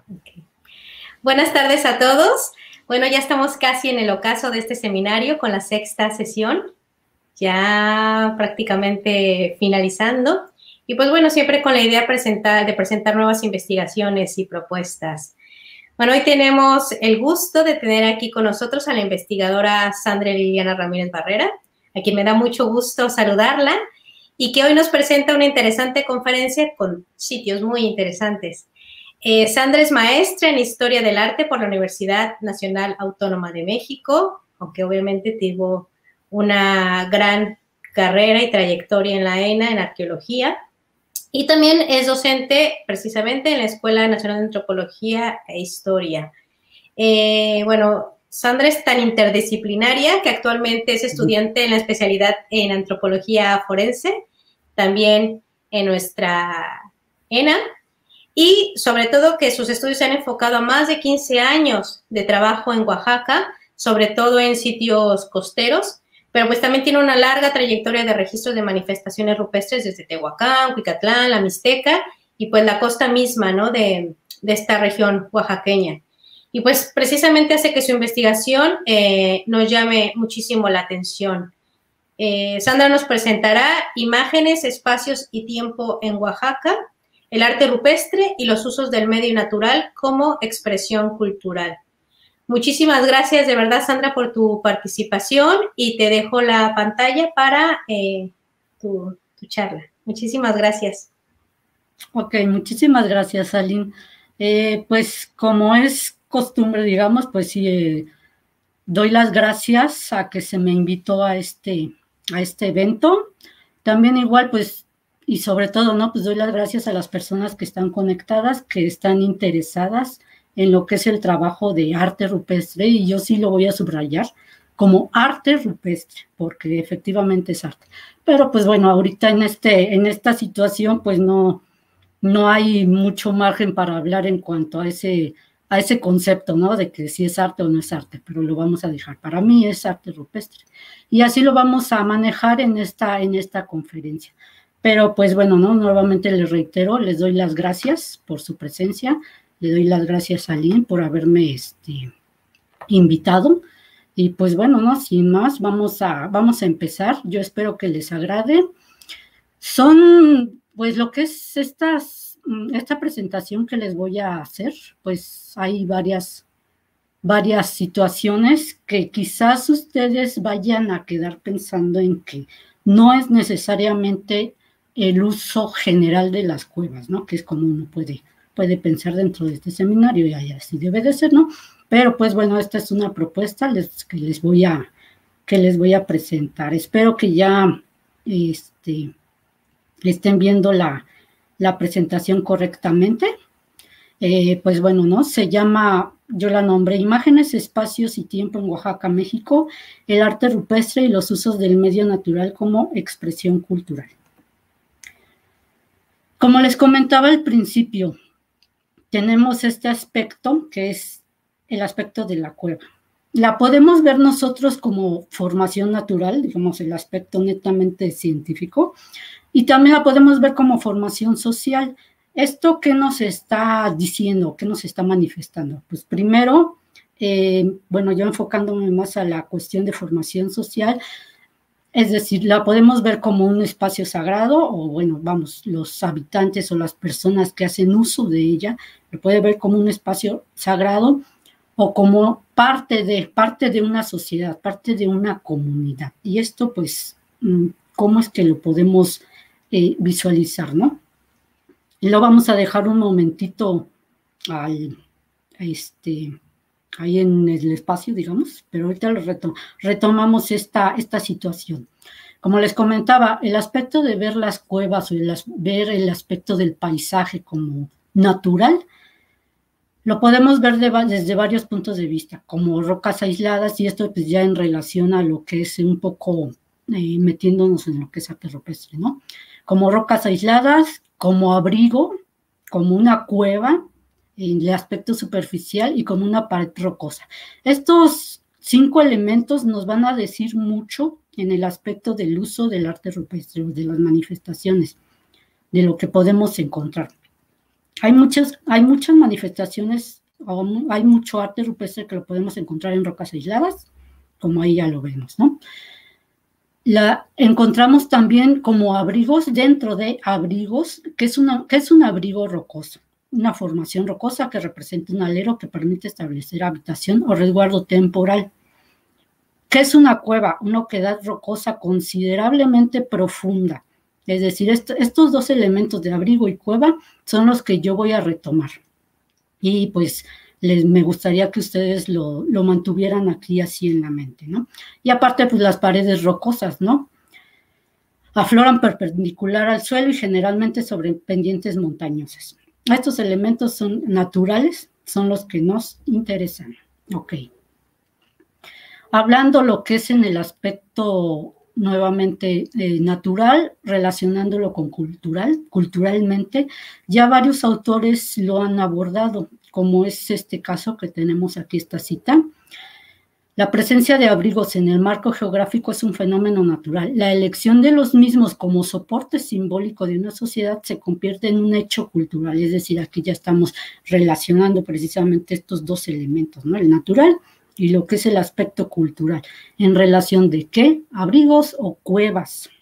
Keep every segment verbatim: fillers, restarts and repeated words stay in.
Okay. Buenas tardes a todos. Bueno, ya estamos casi en el ocaso de este seminario con la sexta sesión, ya prácticamente finalizando. Y pues bueno, siempre con la idea de presentar, de presentar nuevas investigaciones y propuestas. Bueno, hoy tenemos el gusto de tener aquí con nosotros a la investigadora Sandra Liliana Ramírez Barrera, a quien me da mucho gusto saludarla y que hoy nos presenta una interesante conferencia con sitios muy interesantes. Eh, Sandra es maestra en Historia del Arte por la Universidad Nacional Autónoma de México, aunque obviamente tuvo una gran carrera y trayectoria en la ENA en arqueología. Y también es docente precisamente en la Escuela Nacional de Antropología e Historia. Eh, bueno, Sandra es tan interdisciplinaria que actualmente es estudiante en la especialidad en Antropología Forense, también en nuestra ENA, y sobre todo que sus estudios se han enfocado a más de quince años de trabajo en Oaxaca, sobre todo en sitios costeros, pero pues también tiene una larga trayectoria de registros de manifestaciones rupestres desde Tehuacán, Cuicatlán, la Mixteca y pues la costa misma, ¿no?, de, de esta región oaxaqueña. Y pues precisamente hace que su investigación eh, nos llame muchísimo la atención. Eh, Sandra nos presentará imágenes, espacios y tiempo en Oaxaca, el arte rupestre y los usos del medio natural como expresión cultural. Muchísimas gracias de verdad, Sandra, por tu participación y te dejo la pantalla para eh, tu, tu charla. Muchísimas gracias. Ok, muchísimas gracias, Aline. Eh, pues como es costumbre, digamos, pues sí, eh, doy las gracias a que se me invitó a este, a este evento. También igual, pues, y sobre todo, ¿no? Pues doy las gracias a las personas que están conectadas, que están interesadas en lo que es el trabajo de arte rupestre, y yo sí lo voy a subrayar como arte rupestre, porque efectivamente es arte. Pero pues bueno, ahorita en, este, en esta situación, pues no, no hay mucho margen para hablar en cuanto a ese, a ese concepto, ¿no? De que si es arte o no es arte, pero lo vamos a dejar. Para mí es arte rupestre. Y así lo vamos a manejar en esta, en esta conferencia. Pero pues bueno, ¿no? Nuevamente les reitero, les doy las gracias por su presencia, le doy las gracias a Aline por haberme este, invitado. Y pues bueno, ¿no? Sin más, vamos a, vamos a empezar. Yo espero que les agrade. Son, pues lo que es estas, esta presentación que les voy a hacer, pues hay varias, varias situaciones que quizás ustedes vayan a quedar pensando en que no es necesariamente el uso general de las cuevas, ¿no? Que es como uno puede, puede pensar dentro de este seminario, y así debe de ser, ¿no? Pero pues bueno, esta es una propuesta les, que, les voy a, que les voy a presentar. Espero que ya este, estén viendo la, la presentación correctamente. Eh, pues bueno, ¿no? Se llama, yo la nombré Imágenes, Espacios y Tiempo en Oaxaca, México, el arte rupestre y los usos del medio natural como expresión cultural. Como les comentaba al principio, tenemos este aspecto que es el aspecto de la cueva. La podemos ver nosotros como formación natural, digamos, el aspecto netamente científico, y también la podemos ver como formación social. ¿Esto qué nos está diciendo? ¿Qué nos está manifestando? Pues primero, eh, bueno, yo enfocándome más a la cuestión de formación social, es decir, la podemos ver como un espacio sagrado, o bueno, vamos, los habitantes o las personas que hacen uso de ella, lo puede ver como un espacio sagrado o como parte de, parte de una sociedad, parte de una comunidad. Y esto, pues, ¿cómo es que lo podemos eh, visualizar, no? Y lo vamos a dejar un momentito al, este, ahí en el espacio, digamos, pero ahorita lo retom retomamos esta, esta situación. Como les comentaba, el aspecto de ver las cuevas o el, ver el aspecto del paisaje como natural, lo podemos ver de, desde varios puntos de vista, como rocas aisladas, y esto pues ya en relación a lo que es un poco eh, metiéndonos en lo que es arte rupestre, ¿no? Como rocas aisladas, como abrigo, como una cueva, en el aspecto superficial, y como una pared rocosa. Estos cinco elementos nos van a decir mucho en el aspecto del uso del arte rupestre, de las manifestaciones, de lo que podemos encontrar. Hay muchas, hay muchas manifestaciones, hay mucho arte rupestre que lo podemos encontrar en rocas aisladas, como ahí ya lo vemos, ¿no? La encontramos también como abrigos dentro de abrigos, que es, una, que es un abrigo rocoso, una formación rocosa que representa un alero que permite establecer habitación o resguardo temporal. ¿Qué es una cueva? Una oquedad rocosa considerablemente profunda. Es decir, esto, estos dos elementos de abrigo y cueva son los que yo voy a retomar. Y pues les, me gustaría que ustedes lo, lo mantuvieran aquí así en la mente, ¿no? Y aparte, pues las paredes rocosas, ¿no? Afloran perpendicular al suelo y generalmente sobre pendientes montañosas. Estos elementos son naturales, son los que nos interesan. Ok. Hablando lo que es en el aspecto nuevamente eh, natural, relacionándolo con cultural, culturalmente, ya varios autores lo han abordado, como es este caso que tenemos aquí, esta cita. La presencia de abrigos en el marco geográfico es un fenómeno natural. La elección de los mismos como soporte simbólico de una sociedad se convierte en un hecho cultural, es decir, aquí ya estamos relacionando precisamente estos dos elementos, ¿no? El natural y lo que es el aspecto cultural. ¿En relación de qué? Abrigos o cuevas.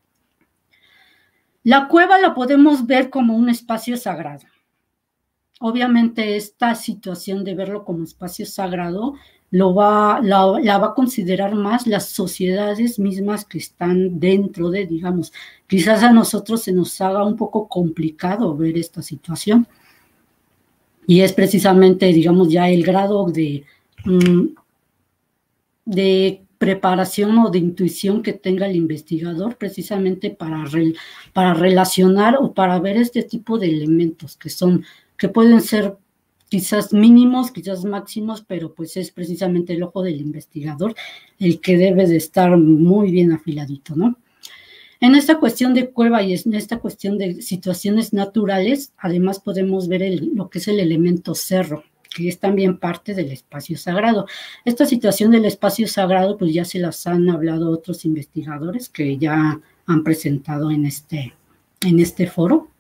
La cueva la podemos ver como un espacio sagrado. Obviamente esta situación de verlo como espacio sagrado lo va, la, la va a considerar más las sociedades mismas que están dentro de, digamos, quizás a nosotros se nos haga un poco complicado ver esta situación. Y es precisamente, digamos, ya el grado de, de preparación o de intuición que tenga el investigador precisamente para, re, para relacionar o para ver este tipo de elementos que son, que pueden ser quizás mínimos, quizás máximos, pero pues es precisamente el ojo del investigador el que debe de estar muy bien afiladito, ¿no? En esta cuestión de cueva y en esta cuestión de situaciones naturales, además podemos ver el, lo que es el elemento cerro, que es también parte del espacio sagrado. Esta situación del espacio sagrado, pues ya se las han hablado otros investigadores que ya han presentado en este, en este foro.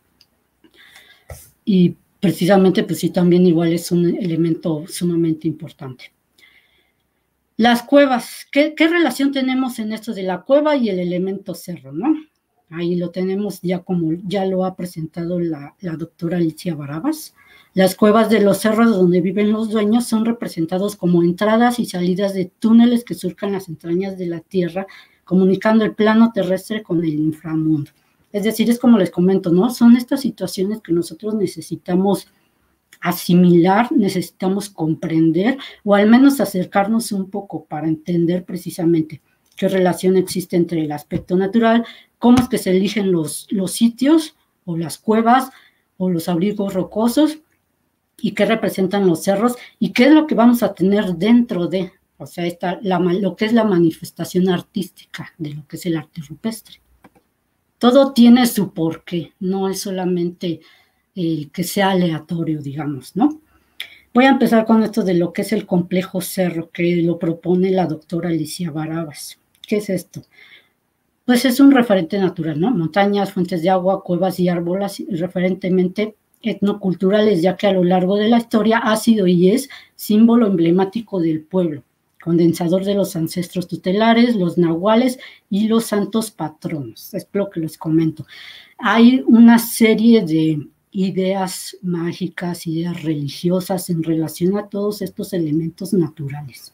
Y precisamente, pues sí, también igual es un elemento sumamente importante. Las cuevas, ¿qué, qué relación tenemos en esto de la cueva y el elemento cerro, no? Ahí lo tenemos ya como ya lo ha presentado la, la doctora Alicia Barabas. Las cuevas de los cerros donde viven los dueños son representados como entradas y salidas de túneles que surcan las entrañas de la tierra, comunicando el plano terrestre con el inframundo. Es decir, es como les comento, ¿no? Son estas situaciones que nosotros necesitamos asimilar, necesitamos comprender o al menos acercarnos un poco para entender precisamente qué relación existe entre el aspecto natural, cómo es que se eligen los, los sitios o las cuevas o los abrigos rocosos y qué representan los cerros y qué es lo que vamos a tener dentro de, o sea, esta, la, lo que es la manifestación artística de lo que es el arte rupestre. Todo tiene su porqué, no es solamente eh, que sea aleatorio, digamos, ¿no? Voy a empezar con esto de lo que es el complejo cerro, que lo propone la doctora Alicia Barabas. ¿Qué es esto? Pues es un referente natural, ¿no? Montañas, fuentes de agua, cuevas y árboles, referentemente etnoculturales, ya que a lo largo de la historia ha sido y es símbolo emblemático del pueblo, condensador de los ancestros tutelares, los nahuales y los santos patronos. Es lo que les comento. Hay una serie de ideas mágicas, ideas religiosas en relación a todos estos elementos naturales.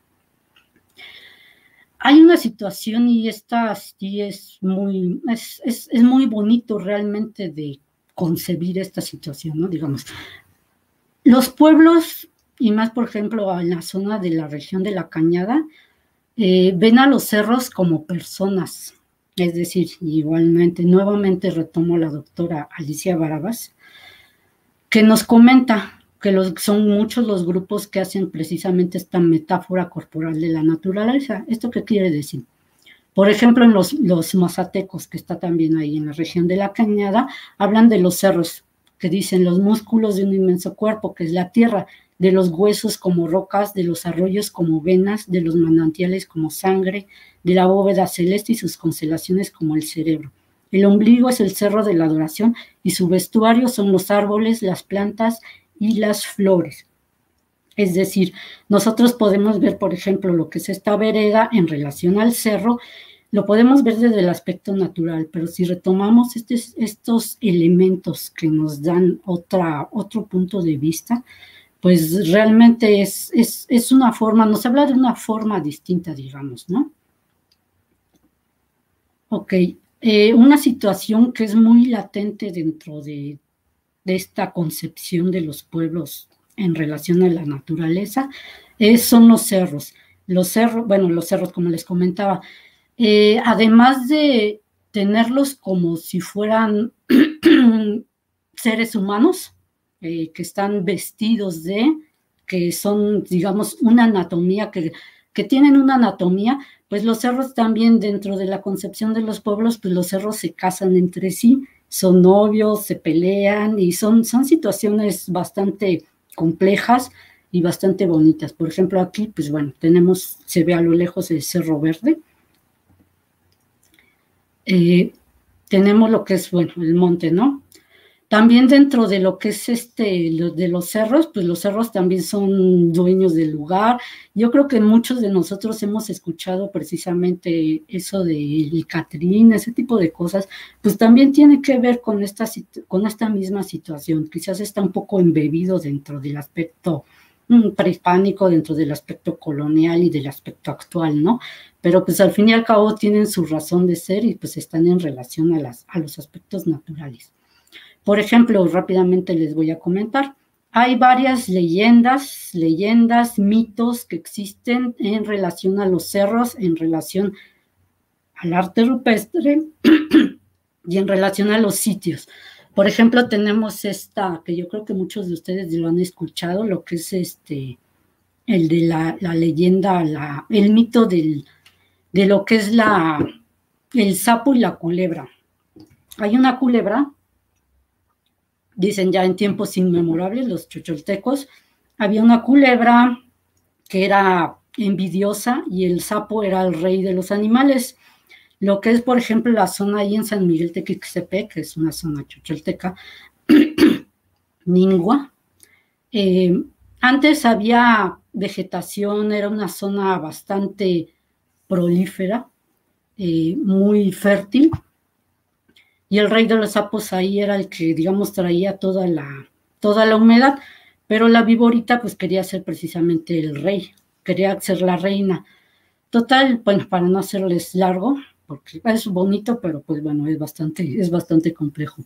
Hay una situación y esta sí es muy, es, es, es muy bonito realmente de concebir esta situación, ¿no? Digamos, los pueblos, y más por ejemplo en la zona de la región de la Cañada, eh, ven a los cerros como personas, es decir, igualmente, nuevamente retomo a la doctora Alicia Barabas, que nos comenta que los, son muchos los grupos que hacen precisamente esta metáfora corporal de la naturaleza. ¿Esto qué quiere decir? Por ejemplo, en los, los mazatecos, que está también ahí en la región de la Cañada, hablan de los cerros, que dicen los músculos de un inmenso cuerpo, que es la tierra, de los huesos como rocas, de los arroyos como venas, de los manantiales como sangre, de la bóveda celeste y sus constelaciones como el cerebro. El ombligo es el cerro de la adoración y su vestuario son los árboles, las plantas y las flores. Es decir, nosotros podemos ver, por ejemplo, lo que es esta vereda en relación al cerro, lo podemos ver desde el aspecto natural, pero si retomamos estos, estos elementos que nos dan otra, otro punto de vista, pues realmente es, es, es una forma, nos habla de una forma distinta, digamos, ¿no? Ok, eh, una situación que es muy latente dentro de, de esta concepción de los pueblos en relación a la naturaleza, eh, son los cerros. Los cerros, bueno, los cerros, como les comentaba, eh, además de tenerlos como si fueran seres humanos, eh, que están vestidos de, que son, digamos, una anatomía, que, que tienen una anatomía, pues los cerros también dentro de la concepción de los pueblos, pues los cerros se casan entre sí, son novios, se pelean y son, son situaciones bastante complejas y bastante bonitas. Por ejemplo, aquí, pues bueno, tenemos, se ve a lo lejos el Cerro Verde. Eh, tenemos lo que es, bueno, el monte, ¿no? También dentro de lo que es este, lo, de los cerros, pues los cerros también son dueños del lugar. Yo creo que muchos de nosotros hemos escuchado precisamente eso del Catrín, ese tipo de cosas, pues también tiene que ver con esta, con esta misma situación. Quizás está un poco embebido dentro del aspecto mm, prehispánico, dentro del aspecto colonial y del aspecto actual, ¿no? Pero pues al fin y al cabo tienen su razón de ser y pues están en relación a, las, a los aspectos naturales. Por ejemplo, rápidamente les voy a comentar. Hay varias leyendas, leyendas, mitos que existen en relación a los cerros, en relación al arte rupestre y en relación a los sitios. Por ejemplo, tenemos esta, que yo creo que muchos de ustedes lo han escuchado, lo que es este, el de la, la leyenda, la, el mito del, de lo que es la, el sapo y la culebra. Hay una culebra, dicen ya en tiempos inmemorables, los chocholtecos, había una culebra que era envidiosa y el sapo era el rey de los animales. Lo que es, por ejemplo, la zona ahí en San Miguel Tequixtepec, que es una zona chocholteca, Ningua. Eh, antes había vegetación, era una zona bastante prolífera, eh, muy fértil, y el rey de los sapos ahí era el que, digamos, traía toda la, toda la humedad, pero la viborita pues quería ser precisamente el rey, quería ser la reina. Total, bueno, para no hacerles largo, porque es bonito, pero pues bueno, es bastante, es bastante complejo.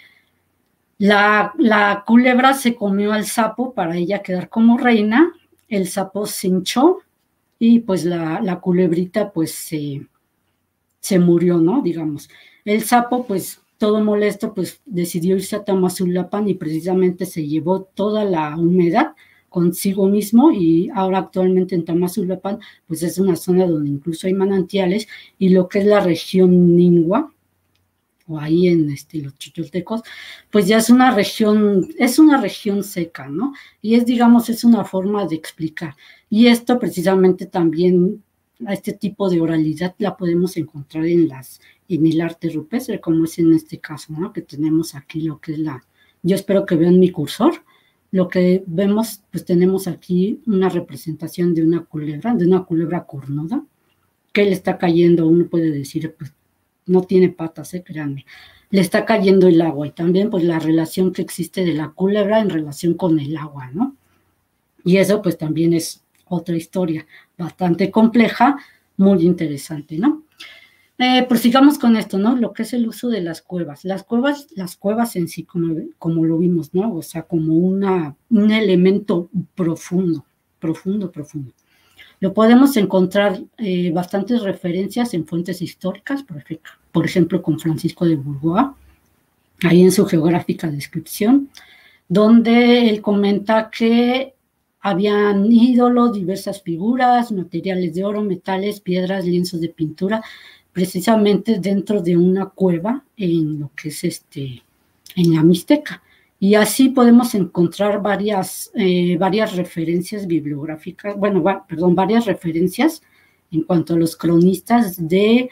La, la culebra se comió al sapo para ella quedar como reina, el sapo se hinchó y pues la, la culebrita pues se, se murió, ¿no? Digamos. El sapo, pues, todo molesto, pues, decidió irse a Tamazulapan y precisamente se llevó toda la humedad consigo mismo y ahora actualmente en Tamazulapan, pues, es una zona donde incluso hay manantiales y lo que es la región Ningua, o ahí en este, los chicholtecos, pues ya es una región, es una región seca, ¿no? Y es, digamos, es una forma de explicar. Y esto precisamente también, a este tipo de oralidad la podemos encontrar en las en el arte rupestre, como es en este caso, ¿no? Que tenemos aquí lo que es la, yo espero que vean mi cursor, lo que vemos, pues tenemos aquí una representación de una culebra, de una culebra cornuda, que le está cayendo, uno puede decir, pues no tiene patas, eh, créanme, le está cayendo el agua, y también pues la relación que existe de la culebra en relación con el agua, ¿no? Y eso pues también es otra historia bastante compleja, muy interesante, ¿no? Eh, pues sigamos con esto, ¿no? Lo que es el uso de las cuevas. Las cuevas, las cuevas en sí, como, como lo vimos, ¿no? O sea, como una, un elemento profundo, profundo, profundo. Lo podemos encontrar eh, bastantes referencias en fuentes históricas, por ejemplo, por ejemplo, con Francisco de Bourgois, ahí en su geográfica descripción, donde él comenta que habían ídolos, diversas figuras, materiales de oro, metales, piedras, lienzos de pintura, precisamente dentro de una cueva en lo que es este, en la Mixteca. Y así podemos encontrar varias, eh, varias referencias bibliográficas, bueno, va, perdón, varias referencias en cuanto a los cronistas de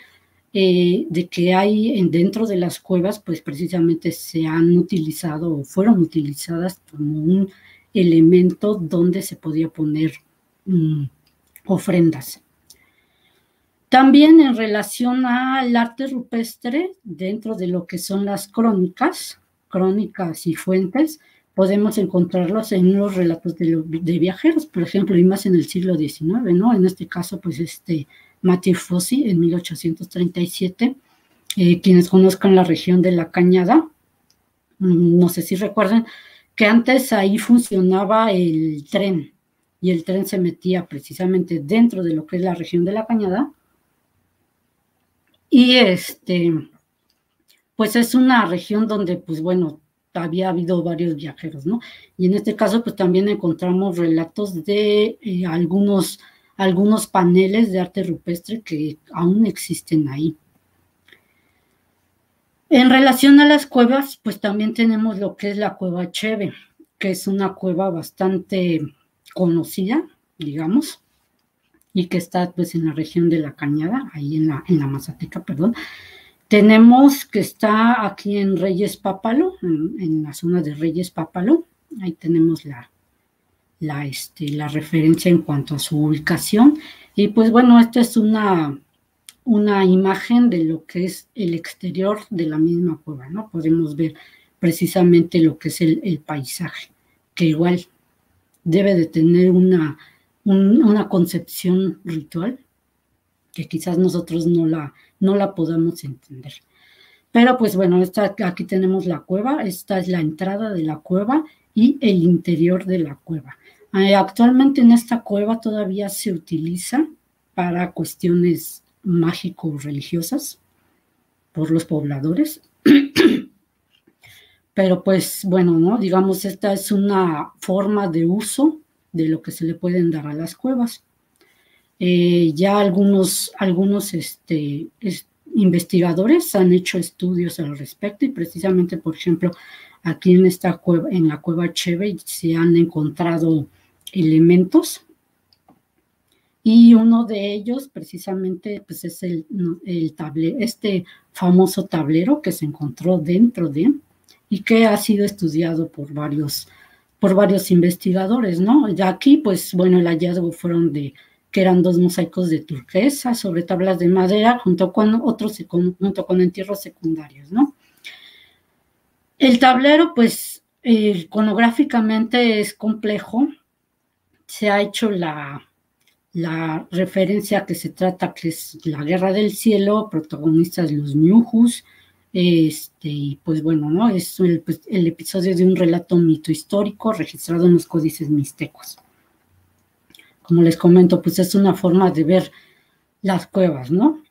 eh, de que hay en, dentro de las cuevas, pues precisamente se han utilizado o fueron utilizadas como un elemento donde se podía poner um, ofrendas. También en relación al arte rupestre, dentro de lo que son las crónicas, crónicas y fuentes, podemos encontrarlos en los relatos de, lo, de viajeros, por ejemplo, y más en el siglo diecinueve, ¿no? En este caso, pues, este Mathieu Fossey, en mil ochocientos treinta y siete, eh, quienes conozcan la región de la Cañada, no sé si recuerdan, que antes ahí funcionaba el tren, y el tren se metía precisamente dentro de lo que es la región de la Cañada, y este, pues es una región donde, pues bueno, había habido varios viajeros, ¿no? Y en este caso, pues también encontramos relatos de eh, algunos, algunos paneles de arte rupestre que aún existen ahí. En relación a las cuevas, pues también tenemos lo que es la Cueva Cheve, que es una cueva bastante conocida, digamos, y que está pues en la región de la Cañada, ahí en la, en la Mazateca, perdón. Tenemos que está aquí en Reyes Pápalo, en, en la zona de Reyes Pápalo, ahí tenemos la, la, este, la referencia en cuanto a su ubicación, y pues bueno, esta es una, una imagen de lo que es el exterior de la misma cueva, ¿no? Podemos ver precisamente lo que es el, el paisaje, que igual debe de tener una, un, una concepción ritual, que quizás nosotros no la, no la podamos entender. Pero pues bueno, esta, aquí tenemos la cueva, esta es la entrada de la cueva y el interior de la cueva. Eh, actualmente en esta cueva todavía se utiliza para cuestiones mágico-religiosas por los pobladores. Pero pues bueno, ¿no? Digamos, esta es una forma de uso de lo que se le pueden dar a las cuevas. Eh, ya algunos, algunos este, es, investigadores han hecho estudios al respecto y precisamente, por ejemplo, aquí en esta cueva, en la Cueva Cheve, se han encontrado elementos y uno de ellos precisamente pues es el, el tablero, este famoso tablero que se encontró dentro de y que ha sido estudiado por varios, por varios investigadores, ¿no? Y aquí, pues, bueno, el hallazgo fueron de que eran dos mosaicos de turquesa sobre tablas de madera, junto con otros, junto con entierros secundarios, ¿no? El tablero, pues, eh, iconográficamente es complejo. Se ha hecho la, la referencia que se trata, que es la Guerra del Cielo, protagonistas los Ñujus, este, y pues bueno, ¿no? Es el, pues, el episodio de un relato mito histórico registrado en los códices mixtecos. Como les comento, pues es una forma de ver las cuevas, ¿no?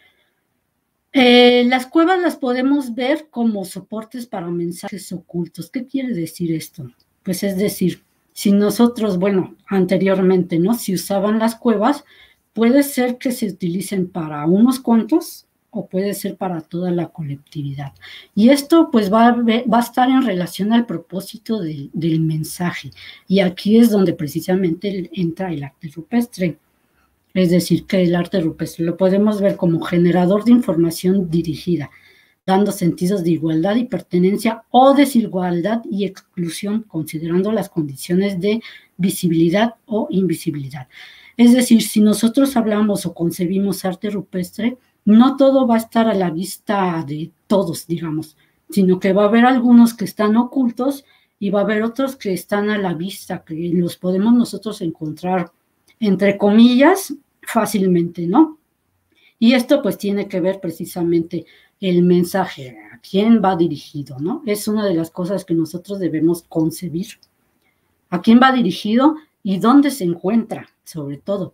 Eh, las cuevas las podemos ver como soportes para mensajes ocultos. ¿Qué quiere decir esto? Pues es decir, si nosotros, bueno, anteriormente, ¿no? Si usaban las cuevas, puede ser que se utilicen para unos cuantos o puede ser para toda la colectividad. Y esto pues va a, ver, va a estar en relación al propósito de, del mensaje. Y aquí es donde precisamente entra el arte rupestre. Es decir, que el arte rupestre lo podemos ver como generador de información dirigida, dando sentidos de igualdad y pertenencia o desigualdad y exclusión, considerando las condiciones de visibilidad o invisibilidad. Es decir, si nosotros hablamos o concebimos arte rupestre, no todo va a estar a la vista de todos, digamos, sino que va a haber algunos que están ocultos y va a haber otros que están a la vista, que los podemos nosotros encontrar, entre comillas, fácilmente, ¿no? Y esto pues tiene que ver precisamente el mensaje, a quién va dirigido, ¿no? Es una de las cosas que nosotros debemos concebir. ¿A quién va dirigido y dónde se encuentra, sobre todo?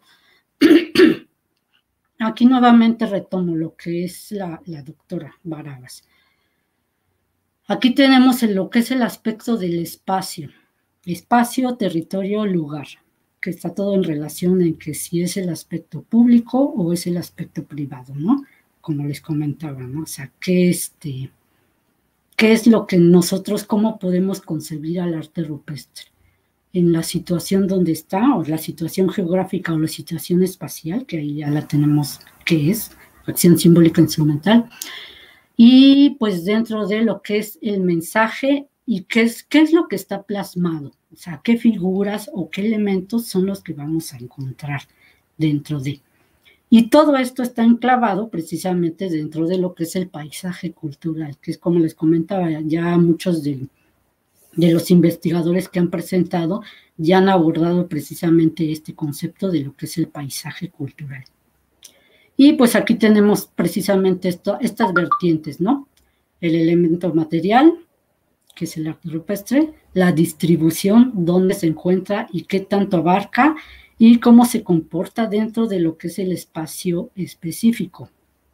Aquí nuevamente retomo lo que es la, la doctora Barabas. Aquí tenemos lo que es el aspecto del espacio. Espacio, territorio, lugar, que está todo en relación en que si es el aspecto público o es el aspecto privado, ¿no? Como les comentaba, ¿no? O sea, ¿qué, este, qué es lo que nosotros, cómo podemos concebir al arte rupestre? En la situación donde está, o la situación geográfica o la situación espacial, que ahí ya la tenemos, que es acción simbólica instrumental. Y pues dentro de lo que es el mensaje y qué es, qué es lo que está plasmado, o sea, qué figuras o qué elementos son los que vamos a encontrar dentro de. Y todo esto está enclavado precisamente dentro de lo que es el paisaje cultural, que es como les comentaba, ya muchos de, de los investigadores que han presentado ya han abordado precisamente este concepto de lo que es el paisaje cultural. Y pues aquí tenemos precisamente esto, estas vertientes, ¿no? El elemento material, que es el arte rupestre, la distribución, dónde se encuentra y qué tanto abarca, y cómo se comporta dentro de lo que es el espacio específico.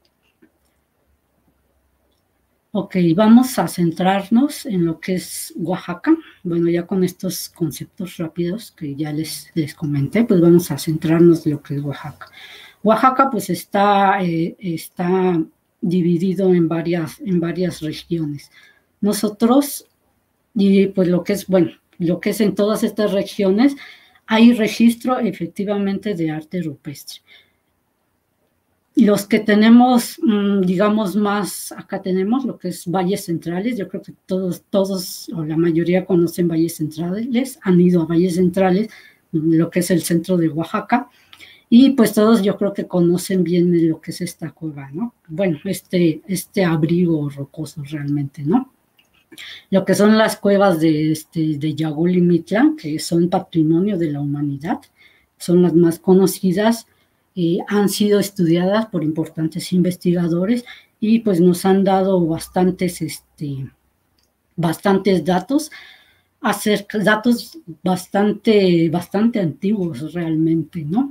Ok, vamos a centrarnos en lo que es Oaxaca. Bueno, ya con estos conceptos rápidos que ya les, les comenté, pues vamos a centrarnos en lo que es Oaxaca. Oaxaca pues está, eh, está dividido en varias, en varias regiones. Nosotros, y pues lo que es, bueno, lo que es en todas estas regiones, hay registro efectivamente de arte rupestre. Los que tenemos, digamos, más, acá tenemos lo que es valles centrales. Yo creo que todos, todos o la mayoría conocen valles centrales, han ido a valles centrales, lo que es el centro de Oaxaca, y pues todos yo creo que conocen bien lo que es esta cueva, ¿no? Bueno, este, este abrigo rocoso realmente, ¿no? Lo que son las cuevas de, este, de Yagul y Mitla, que son patrimonio de la humanidad, son las más conocidas, eh, han sido estudiadas por importantes investigadores y pues nos han dado bastantes, este, bastantes datos, acerca, datos bastante, bastante antiguos realmente, ¿no?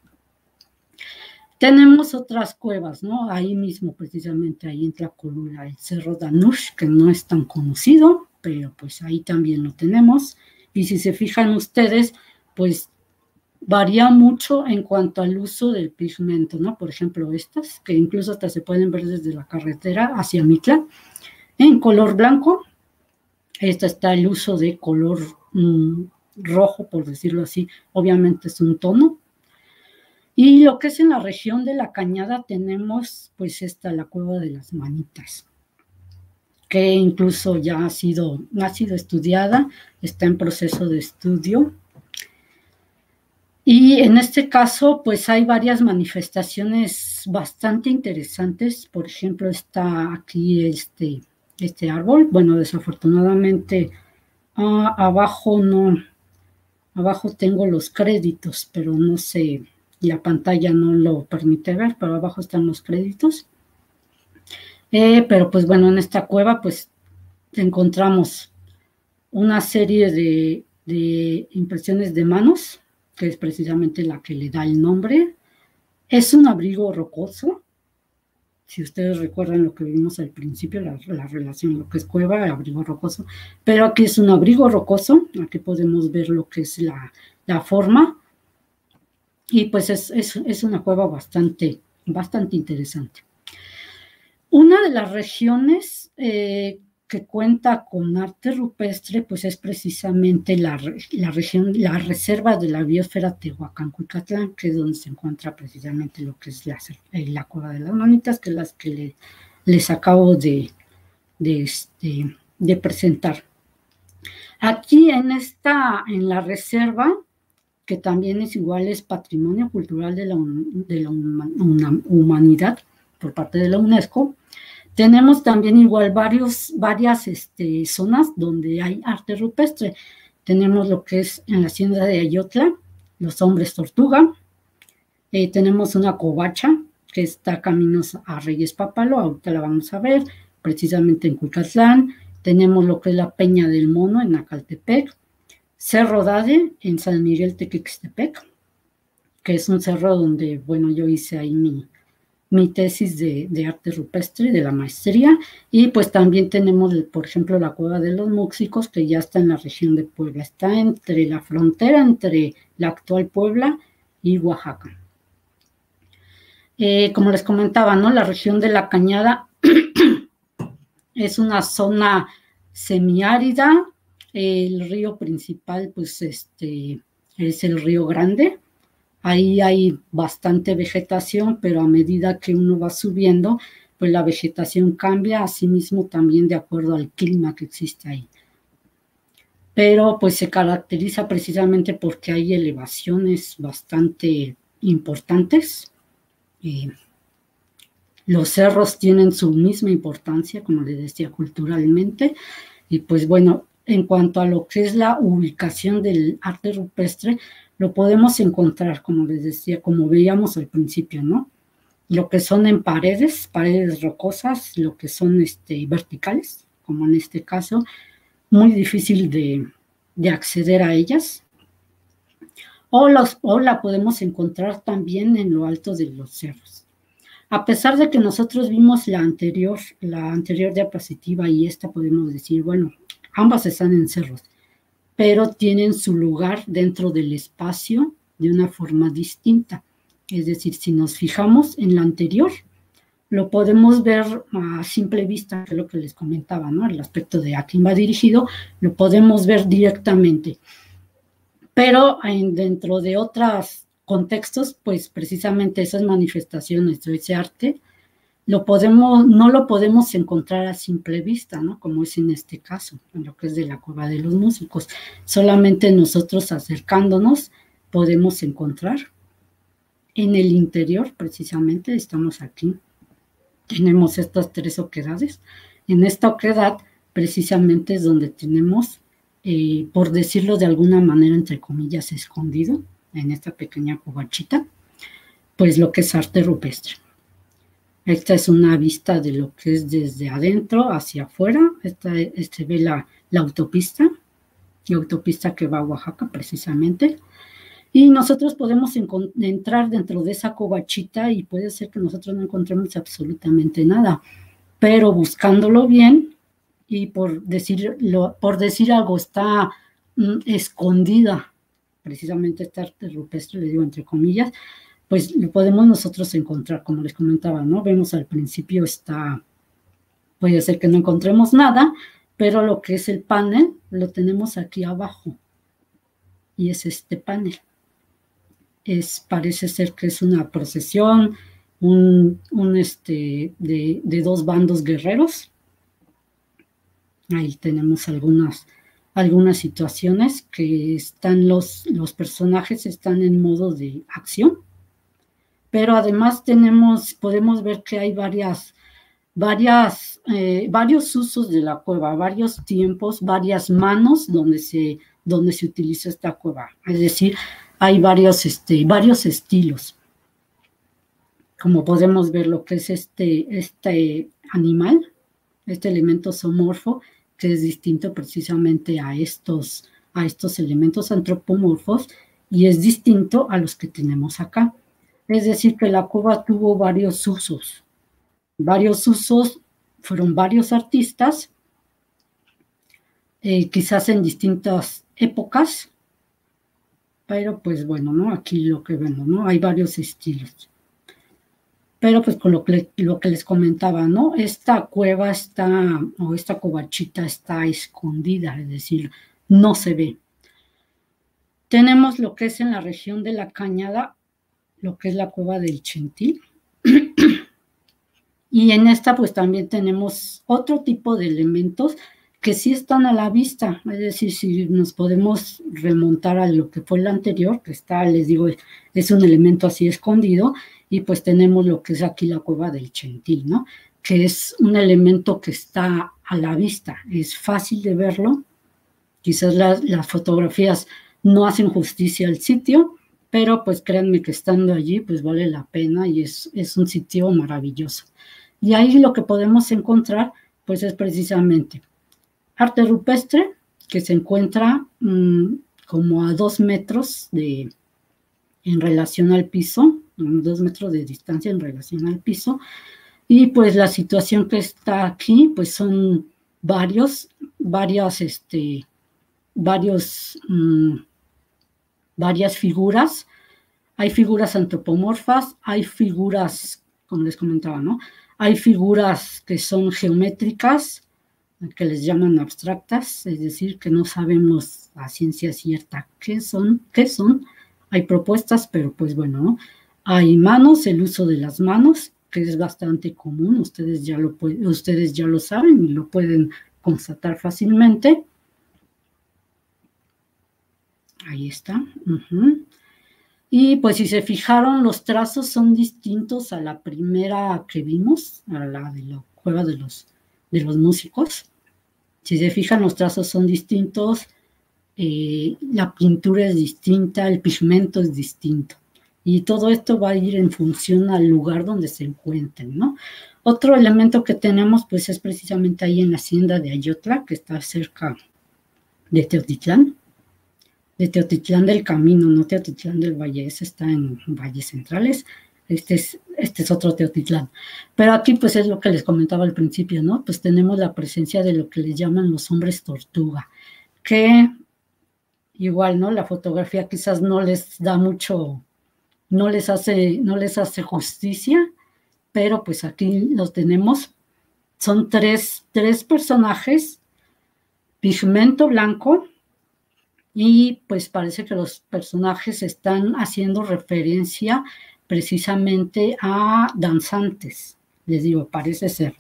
Tenemos otras cuevas, ¿no? Ahí mismo, precisamente, ahí en Tlacolula, el Cerro Danush, que no es tan conocido, pero pues ahí también lo tenemos. Y si se fijan ustedes, pues varía mucho en cuanto al uso del pigmento, ¿no? Por ejemplo, estas, que incluso hasta se pueden ver desde la carretera hacia Mitla, en color blanco. Esta está el uso de color mmm, rojo, por decirlo así. Obviamente es un tono. Y lo que es en la región de la Cañada tenemos, pues, esta, la Cueva de las Manitas, que incluso ya ha sido, ha sido estudiada, está en proceso de estudio. Y en este caso, pues, hay varias manifestaciones bastante interesantes. Por ejemplo, está aquí este, este árbol. Bueno, desafortunadamente, ah, abajo no, abajo tengo los créditos, pero no sé... La pantalla no lo permite ver, pero abajo están los créditos. Eh, pero pues bueno, en esta cueva pues encontramos una serie de, de impresiones de manos, que es precisamente la que le da el nombre. Es un abrigo rocoso. Si ustedes recuerdan lo que vimos al principio, la, la relación, lo que es cueva, abrigo rocoso. Pero aquí es un abrigo rocoso, aquí podemos ver lo que es la, la forma. Y pues es, es, es una cueva bastante, bastante interesante. Una de las regiones eh, que cuenta con arte rupestre, pues es precisamente la, la región, la reserva de la biosfera Tehuacán-Cuicatlán, que es donde se encuentra precisamente lo que es la, la Cueva de las Manitas, que es las que le, les acabo de, de, este, de presentar. Aquí en esta, en la reserva, que también es igual, es patrimonio cultural de la, de la humanidad por parte de la UNESCO. Tenemos también igual varios, varias este, zonas donde hay arte rupestre. Tenemos lo que es en la hacienda de Ayotla, los hombres tortuga. Eh, tenemos una covacha que está caminos a Reyes Papalo, ahorita la vamos a ver, precisamente en Cuicatlán. Tenemos lo que es la Peña del Mono en Acaltepec. Cerro Dade en San Miguel Tequixtepec, que es un cerro donde, bueno, yo hice ahí mi, mi tesis de, de arte rupestre, de la maestría, y pues también tenemos, por ejemplo, la Cueva de los Múxicos, que ya está en la región de Puebla, está entre la frontera entre la actual Puebla y Oaxaca. Eh, como les comentaba, ¿no? La región de la Cañada es una zona semiárida. El río principal, pues, este, es el Río Grande. ahí hay bastante vegetación, pero a medida que uno va subiendo, pues la vegetación cambia, asimismo también de acuerdo al clima que existe ahí. Pero pues se caracteriza precisamente porque hay elevaciones bastante importantes. Eh, los cerros tienen su misma importancia, como les decía, culturalmente, y pues bueno, en cuanto a lo que es la ubicación del arte rupestre, lo podemos encontrar, como les decía, como veíamos al principio, ¿no? Lo que son en paredes, paredes rocosas, lo que son este, verticales, como en este caso, muy difícil de, de acceder a ellas. O, los, o la podemos encontrar también en lo alto de los cerros. A pesar de que nosotros vimos la anterior, la anterior diapositiva y esta podemos decir, bueno, ambas están en cerros, pero tienen su lugar dentro del espacio de una forma distinta. Es decir, si nos fijamos en la anterior, lo podemos ver a simple vista, que es lo que les comentaba, ¿no? El aspecto de a quién va dirigido, lo podemos ver directamente. Pero en, dentro de otros contextos, pues precisamente esas manifestaciones de ese arte, lo podemos, no lo podemos encontrar a simple vista, ¿no? Como es en este caso, en lo que es de la Cueva de los Músicos. Solamente nosotros acercándonos podemos encontrar. En el interior, precisamente, estamos aquí. Tenemos estas tres oquedades. En esta oquedad, precisamente, es donde tenemos, eh, por decirlo de alguna manera, entre comillas, escondido, en esta pequeña covachita, pues lo que es arte rupestre. Esta es una vista de lo que es desde adentro hacia afuera. Esta, este ve la, la autopista, la autopista que va a Oaxaca, precisamente. Y nosotros podemos entrar dentro de esa covachita y puede ser que nosotros no encontremos absolutamente nada, pero buscándolo bien y por, decirlo, por decir algo, está mm, escondida, precisamente esta arte rupestre, le digo entre comillas, pues lo podemos nosotros encontrar, como les comentaba, ¿no? Vemos al principio está, puede ser que no encontremos nada, pero lo que es el panel lo tenemos aquí abajo y es este panel. Es, parece ser que es una procesión, un, un este, de, de dos bandos guerreros. Ahí tenemos algunas, algunas situaciones que están los, los personajes están en modo de acción, pero además tenemos, podemos ver que hay varias, varias, eh, varios usos de la cueva, varios tiempos, varias manos donde se, donde se utiliza esta cueva, es decir, hay varios, este, varios estilos. Como podemos ver lo que es este, este animal, este elemento zoomorfo, que es distinto precisamente a estos, a estos elementos antropomorfos y es distinto a los que tenemos acá. Es decir, que la cueva tuvo varios usos. Varios usos, fueron varios artistas, eh, quizás en distintas épocas, pero pues bueno, ¿no? Aquí lo que vemos, ¿no? Hay varios estilos. Pero pues con lo que, lo que les comentaba, ¿no? Esta cueva está, o esta covachita está escondida, es decir, no se ve. Tenemos lo que es en la región de la Cañada, lo que es la cueva del Chentil. Y en esta pues también tenemos otro tipo de elementos que sí están a la vista, es decir, si nos podemos remontar a lo que fue la anterior, que está, les digo, es un elemento así escondido, y pues tenemos lo que es aquí la cueva del Chentil, ¿no? Que es un elemento que está a la vista, es fácil de verlo, quizás las, las fotografías no hacen justicia al sitio, pero pues créanme que estando allí pues vale la pena y es, es un sitio maravilloso. Y ahí lo que podemos encontrar pues es precisamente arte rupestre que se encuentra mmm, como a dos metros de, en relación al piso, dos metros de distancia en relación al piso, y pues la situación que está aquí, pues son varios, varias, este, varios, mmm, varias figuras, hay figuras antropomorfas, hay figuras, como les comentaba, ¿no? Hay figuras que son geométricas, que les llaman abstractas, es decir, que no sabemos a ciencia cierta qué son, qué son, hay propuestas, pero pues bueno, ¿no? Hay manos, el uso de las manos, que es bastante común, ustedes ya lo, ustedes ya lo saben y lo pueden constatar fácilmente. Ahí está. Uh-huh. Y pues si se fijaron, los trazos son distintos a la primera que vimos, a la de la cueva de los, de los músicos. Si se fijan, los trazos son distintos, eh, la pintura es distinta, el pigmento es distinto. Y todo esto va a ir en función al lugar donde se encuentren, ¿no? Otro elemento que tenemos, pues, es precisamente ahí en la hacienda de Ayotla, que está cerca de Teotitlán. De Teotitlán del Camino, no Teotitlán del Valle, ese está en Valles Centrales, este es, este es otro Teotitlán. Pero aquí pues es lo que les comentaba al principio, ¿no? Pues tenemos la presencia de lo que les llaman los hombres tortuga, que igual, ¿no? La fotografía quizás no les da mucho, no les hace, no les hace justicia, pero pues aquí los tenemos. Son tres, tres personajes, pigmento blanco, y pues parece que los personajes están haciendo referencia precisamente a danzantes, les digo, parece ser.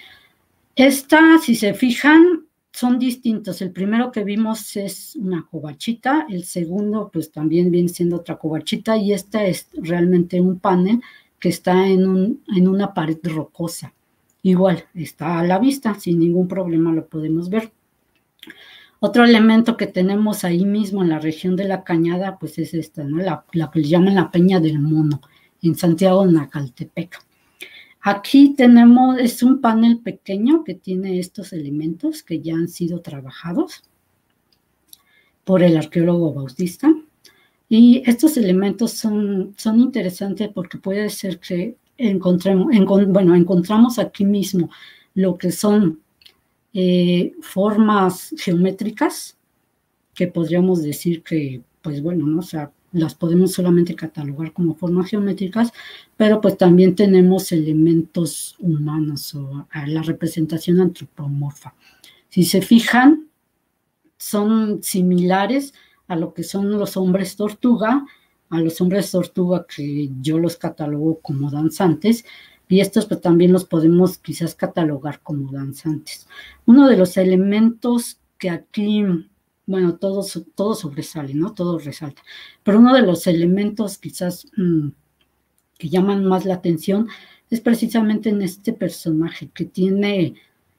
Esta, si se fijan, son distintos. El primero que vimos es una covachita, el segundo pues también viene siendo otra covachita y esta es realmente un panel que está en, un, en una pared rocosa. Igual, está a la vista, sin ningún problema lo podemos ver. Otro elemento que tenemos ahí mismo en la región de la Cañada, pues es esta, ¿no? La, la que le llaman la Peña del Mono, en Santiago de Nacaltepec. Aquí tenemos, es un panel pequeño que tiene estos elementos que ya han sido trabajados por el arqueólogo Bautista. Y estos elementos son, son interesantes porque puede ser que encontremos, encont bueno, encontramos aquí mismo lo que son Eh, formas geométricas que podríamos decir que, pues bueno, ¿no? O sea, las podemos solamente catalogar como formas geométricas, pero pues también tenemos elementos humanos o la representación antropomorfa. Si se fijan, son similares a lo que son los hombres tortuga, a los hombres tortuga que yo los catalogo como danzantes, y estos pues, también los podemos quizás catalogar como danzantes. Uno de los elementos que aquí, bueno, todo, todo sobresale, ¿no? Todo resalta. Pero uno de los elementos quizás mmm, que llaman más la atención es precisamente en este personaje que tiene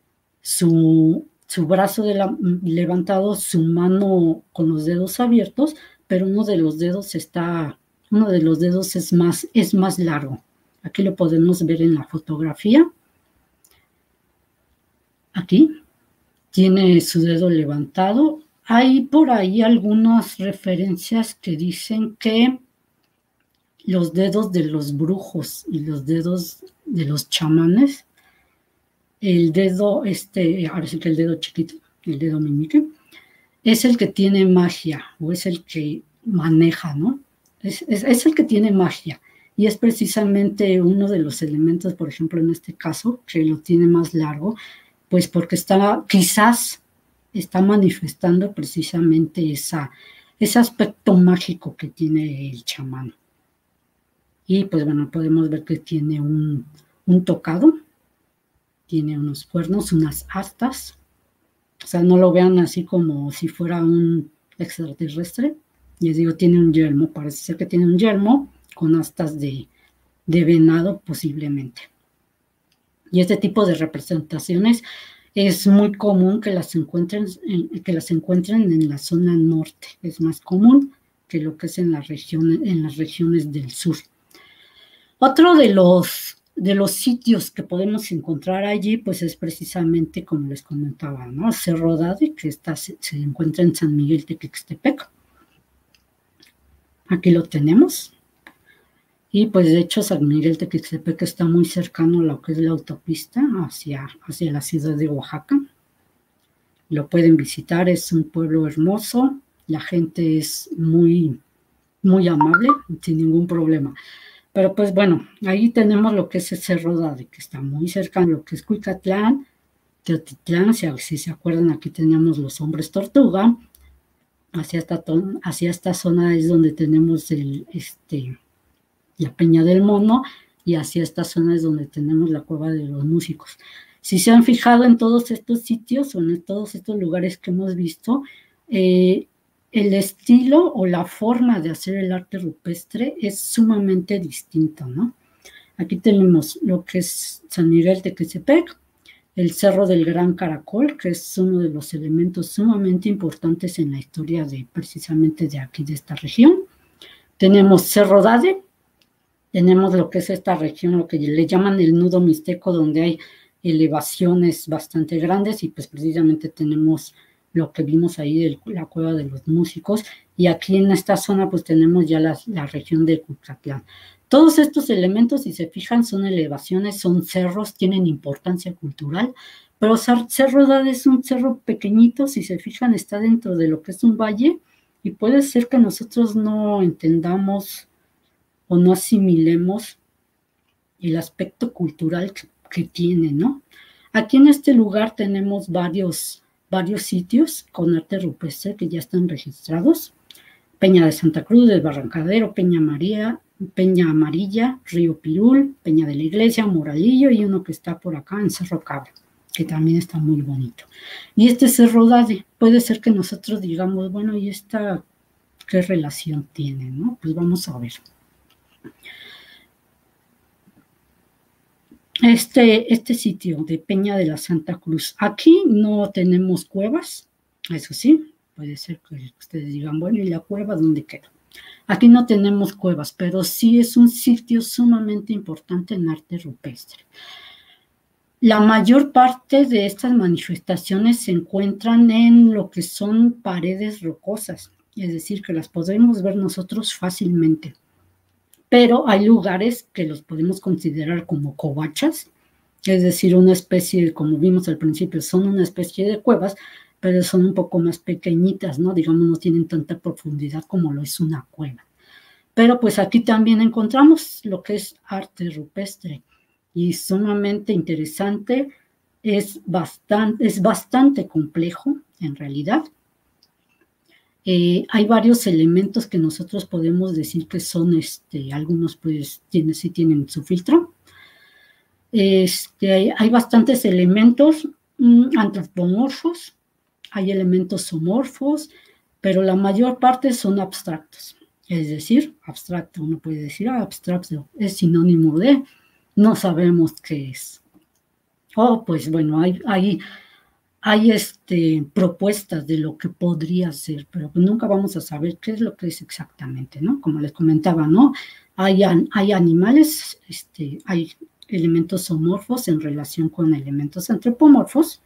su, su brazo de la, levantado, su mano con los dedos abiertos, pero uno de los dedos está, uno de los dedos es más, es más largo. Aquí lo podemos ver en la fotografía. Aquí tiene su dedo levantado. Hay por ahí algunas referencias que dicen que los dedos de los brujos y los dedos de los chamanes, el dedo, este, ahora sí que el dedo chiquito, el dedo meñique, es el que tiene magia o es el que maneja, ¿no? Es, es, es el que tiene magia. Y es precisamente uno de los elementos, por ejemplo, en este caso, que lo tiene más largo, pues porque está, quizás está manifestando precisamente esa, ese aspecto mágico que tiene el chamán. Y pues bueno, podemos ver que tiene un, un tocado, tiene unos cuernos, unas astas. O sea, no lo vean así como si fuera un extraterrestre. Les digo, tiene un yelmo, parece ser que tiene un yelmo con astas de, de venado posiblemente. Y este tipo de representaciones es muy común que las encuentren en, que las encuentren en la zona norte. Es más común que lo que es en, la región, en las regiones del sur. Otro de los, de los sitios que podemos encontrar allí, pues es precisamente, como les comentaba, ¿no? Cerro Dade, que está, se, se encuentra en San Miguel Tequixtepec. Aquí lo tenemos. Y pues de hecho San Miguel Tequixtepec está muy cercano a lo que es la autopista hacia, hacia la ciudad de Oaxaca. Lo pueden visitar, es un pueblo hermoso, la gente es muy, muy amable, sin ningún problema. Pero pues bueno, ahí tenemos lo que es el Cerro Dade, que está muy cercano a lo que es Cuicatlán, Teotitlán, si, si se acuerdan aquí teníamos los hombres tortuga, hacia esta, hacia esta zona es donde tenemos el, este, la Peña del Mono, y hacia esta zona es donde tenemos la Cueva de los Músicos. Si se han fijado en todos estos sitios o en todos estos lugares que hemos visto, eh, el estilo o la forma de hacer el arte rupestre es sumamente distinto, ¿no? Aquí tenemos lo que es San Miguel Tequesepec, el Cerro del Gran Caracol, que es uno de los elementos sumamente importantes en la historia de precisamente de aquí, de esta región. Tenemos Cerro Dade, tenemos lo que es esta región, lo que le llaman el nudo mixteco, donde hay elevaciones bastante grandes, y pues precisamente tenemos lo que vimos ahí de la Cueva de los Músicos, y aquí en esta zona pues tenemos ya la, la región de Cucatlán. Todos estos elementos, si se fijan, son elevaciones, son cerros, tienen importancia cultural, pero Cerro Dade es un cerro pequeñito, si se fijan, está dentro de lo que es un valle, y puede ser que nosotros no entendamos o no asimilemos el aspecto cultural que, que tiene, ¿no? Aquí en este lugar tenemos varios, varios sitios con arte rupestre que ya están registrados: Peña de Santa Cruz, del Barrancadero, Peña María, Peña Amarilla, Río Pirul, Peña de la Iglesia, Moralillo, y uno que está por acá en Cerro Cabra, que también está muy bonito. Y este Cerro Dade, puede ser que nosotros digamos, bueno, ¿y esta qué relación tiene, no? Pues vamos a ver. Este, este sitio de Peña de la Santa Cruz, aquí no tenemos cuevas, eso sí, puede ser que ustedes digan, bueno, ¿y la cueva dónde queda? Aquí no tenemos cuevas, pero sí es un sitio sumamente importante en arte rupestre. La mayor parte de estas manifestaciones se encuentran en lo que son paredes rocosas, es decir, que las podemos ver nosotros fácilmente. Pero hay lugares que los podemos considerar como covachas, es decir, una especie, como vimos al principio, son una especie de cuevas, pero son un poco más pequeñitas, ¿no? Digamos, no tienen tanta profundidad como lo es una cueva. Pero pues aquí también encontramos lo que es arte rupestre, y sumamente interesante, es bastante, es bastante complejo en realidad. Eh, hay varios elementos que nosotros podemos decir que son, este, algunos pues tiene, sí tienen su filtro. Este, hay, hay bastantes elementos mm, antropomorfos, hay elementos zoomorfos, pero la mayor parte son abstractos. Es decir, abstracto, uno puede decir, ah, abstracto es sinónimo de, no sabemos qué es. Oh, pues bueno, hay... hay Hay este, propuestas de lo que podría ser, pero nunca vamos a saber qué es lo que es exactamente, ¿no? Como les comentaba, ¿no? Hay, hay animales, este, hay elementos zoomorfos en relación con elementos antropomorfos.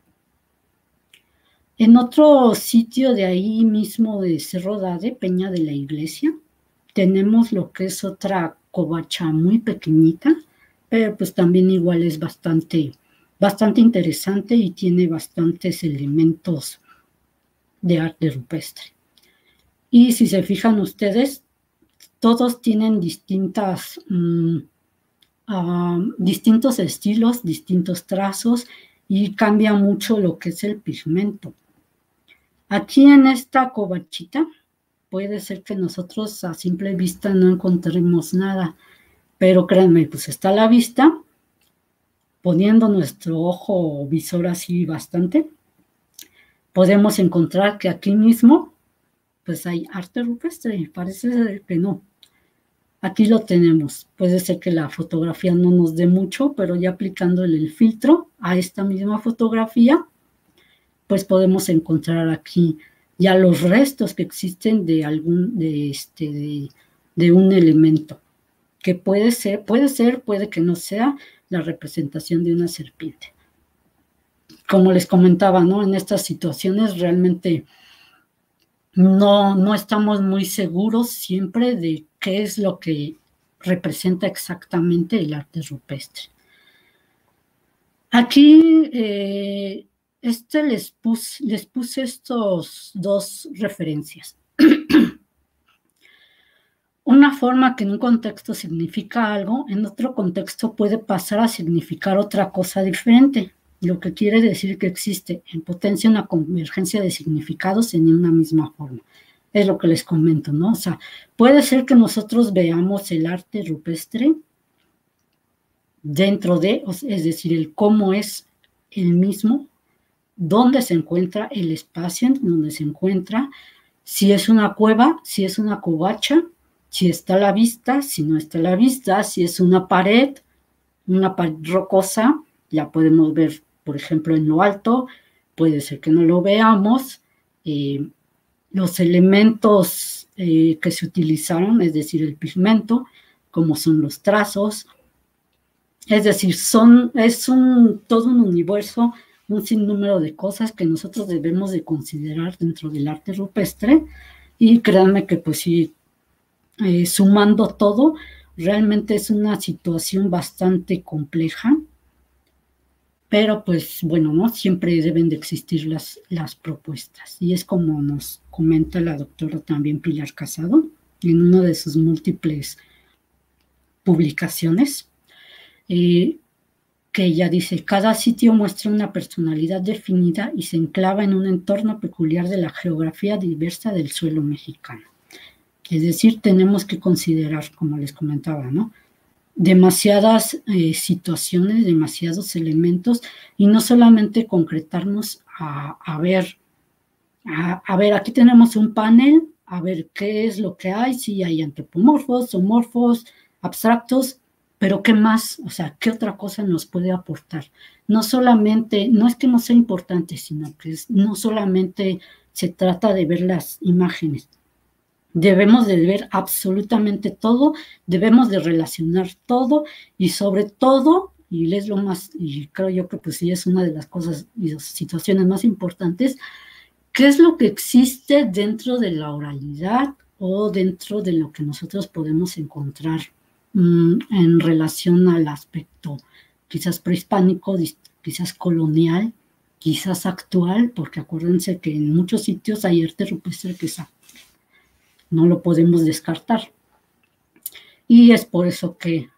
En otro sitio de ahí mismo de Cerro Dade, Peña de la Iglesia, tenemos lo que es otra covacha muy pequeñita, pero pues también igual es bastante... bastante interesante y tiene bastantes elementos de arte rupestre. Y si se fijan ustedes, todos tienen distintas, um, uh, distintos estilos, distintos trazos, y cambia mucho lo que es el pigmento. Aquí en esta covachita puede ser que nosotros a simple vista no encontremos nada, pero créanme, pues está a la vista. Poniendo nuestro ojo visor así bastante, podemos encontrar que aquí mismo pues hay arte rupestre. Parece ser que no. Aquí lo tenemos. Puede ser que la fotografía no nos dé mucho, pero ya aplicándole el filtro a esta misma fotografía, pues podemos encontrar aquí ya los restos que existen de algún, de este, de, de un elemento, que puede ser, puede ser, puede que no sea la representación de una serpiente. Como les comentaba, ¿no? En estas situaciones realmente no, no estamos muy seguros siempre de qué es lo que representa exactamente el arte rupestre. Aquí eh, este les, puse, les puse estos dos referencias. Una forma que en un contexto significa algo, en otro contexto puede pasar a significar otra cosa diferente. lo que quiere decir que existe en potencia una convergencia de significados en una misma forma. Es lo que les comento, ¿no? O sea, puede ser que nosotros veamos el arte rupestre dentro de, es decir, el cómo es el mismo, dónde se encuentra el espacio en donde se encuentra, si es una cueva, si es una covacha, si está a la vista, si no está a la vista, si es una pared, una pared rocosa, la podemos ver, por ejemplo, en lo alto, puede ser que no lo veamos, eh, los elementos eh, que se utilizaron, es decir, el pigmento, como son los trazos, es decir, son, es un, todo un universo, un sinnúmero de cosas que nosotros debemos de considerar dentro del arte rupestre, y créanme que pues sí, eh, sumando todo, realmente es una situación bastante compleja, pero pues bueno, ¿no? Siempre deben de existir las, las propuestas, y es como nos comenta la doctora también Pilar Casado, en una de sus múltiples publicaciones, eh, que ella dice, cada sitio muestra una personalidad definida y se enclava en un entorno peculiar de la geografía diversa del suelo mexicano. Es decir, tenemos que considerar, como les comentaba, ¿no? demasiadas eh, situaciones, demasiados elementos, y no solamente concretarnos a, a ver, a, a ver, aquí tenemos un panel, a ver qué es lo que hay, si hay antropomorfos, zoomorfos, abstractos, pero ¿qué más? O sea, ¿qué otra cosa nos puede aportar? No solamente, no es que no sea importante, sino que es, no solamente se trata de ver las imágenes, debemos de ver absolutamente todo, debemos de relacionar todo, y sobre todo, y es lo más, y creo yo que pues sí es una de las cosas y las situaciones más importantes, ¿qué es lo que existe dentro de la oralidad o dentro de lo que nosotros podemos encontrar mmm, en relación al aspecto quizás prehispánico, quizás colonial, quizás actual? Porque acuérdense que en muchos sitios hay arte rupestre que es actual. No lo podemos descartar. Y es por eso que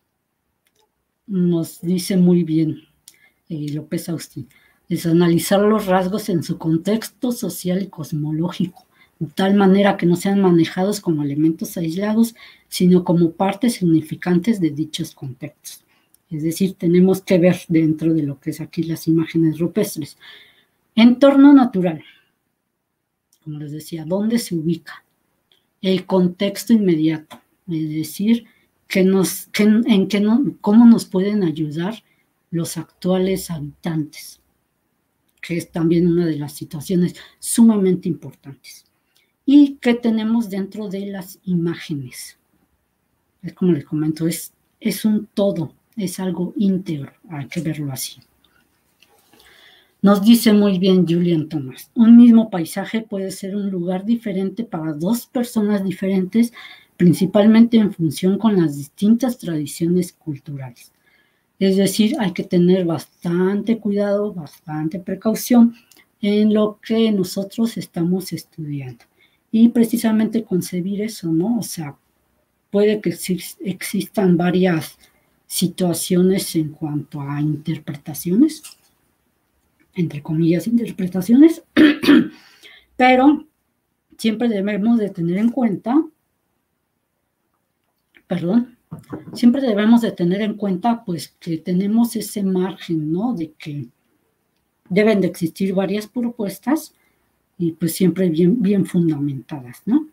nos dice muy bien eh, López Austin, es analizar los rasgos en su contexto social y cosmológico, de tal manera que no sean manejados como elementos aislados, sino como partes significantes de dichos contextos. Es decir, tenemos que ver dentro de lo que es aquí las imágenes rupestres. Entorno natural, como les decía, ¿dónde se ubica? El contexto inmediato, es decir, que nos, que, en que no, cómo nos pueden ayudar los actuales habitantes, que es también una de las situaciones sumamente importantes. Y qué tenemos dentro de las imágenes. Es como les comento, es, es un todo, es algo íntegro, hay que verlo así. Nos dice muy bien Julian Thomas, un mismo paisaje puede ser un lugar diferente para dos personas diferentes, principalmente en función con las distintas tradiciones culturales. Es decir, hay que tener bastante cuidado, bastante precaución en lo que nosotros estamos estudiando. Y precisamente concebir eso, ¿no? O sea, puede que existan varias situaciones en cuanto a interpretaciones, entre comillas, interpretaciones, pero siempre debemos de tener en cuenta, perdón, siempre debemos de tener en cuenta, pues, que tenemos ese margen, ¿no?, de que deben de existir varias propuestas y, pues, siempre bien, bien fundamentadas, ¿no?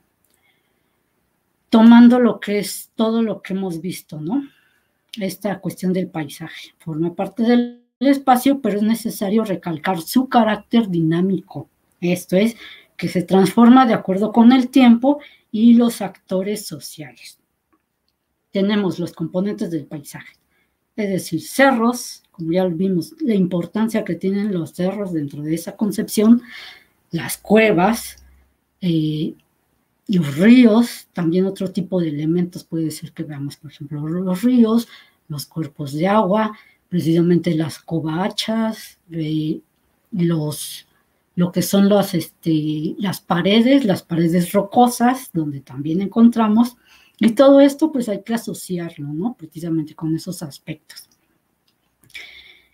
Tomando lo que es todo lo que hemos visto, ¿no? Esta cuestión del paisaje forma parte del el espacio, pero es necesario recalcar su carácter dinámico. Esto es, que se transforma de acuerdo con el tiempo y los actores sociales. Tenemos los componentes del paisaje, es decir, cerros, como ya vimos, la importancia que tienen los cerros dentro de esa concepción, las cuevas, eh, los ríos, también otro tipo de elementos puede ser que veamos, por ejemplo, los ríos, los cuerpos de agua, precisamente las covachas, eh, los, lo que son los, este, las paredes, las paredes rocosas, donde también encontramos, y todo esto pues hay que asociarlo, ¿no?, precisamente con esos aspectos.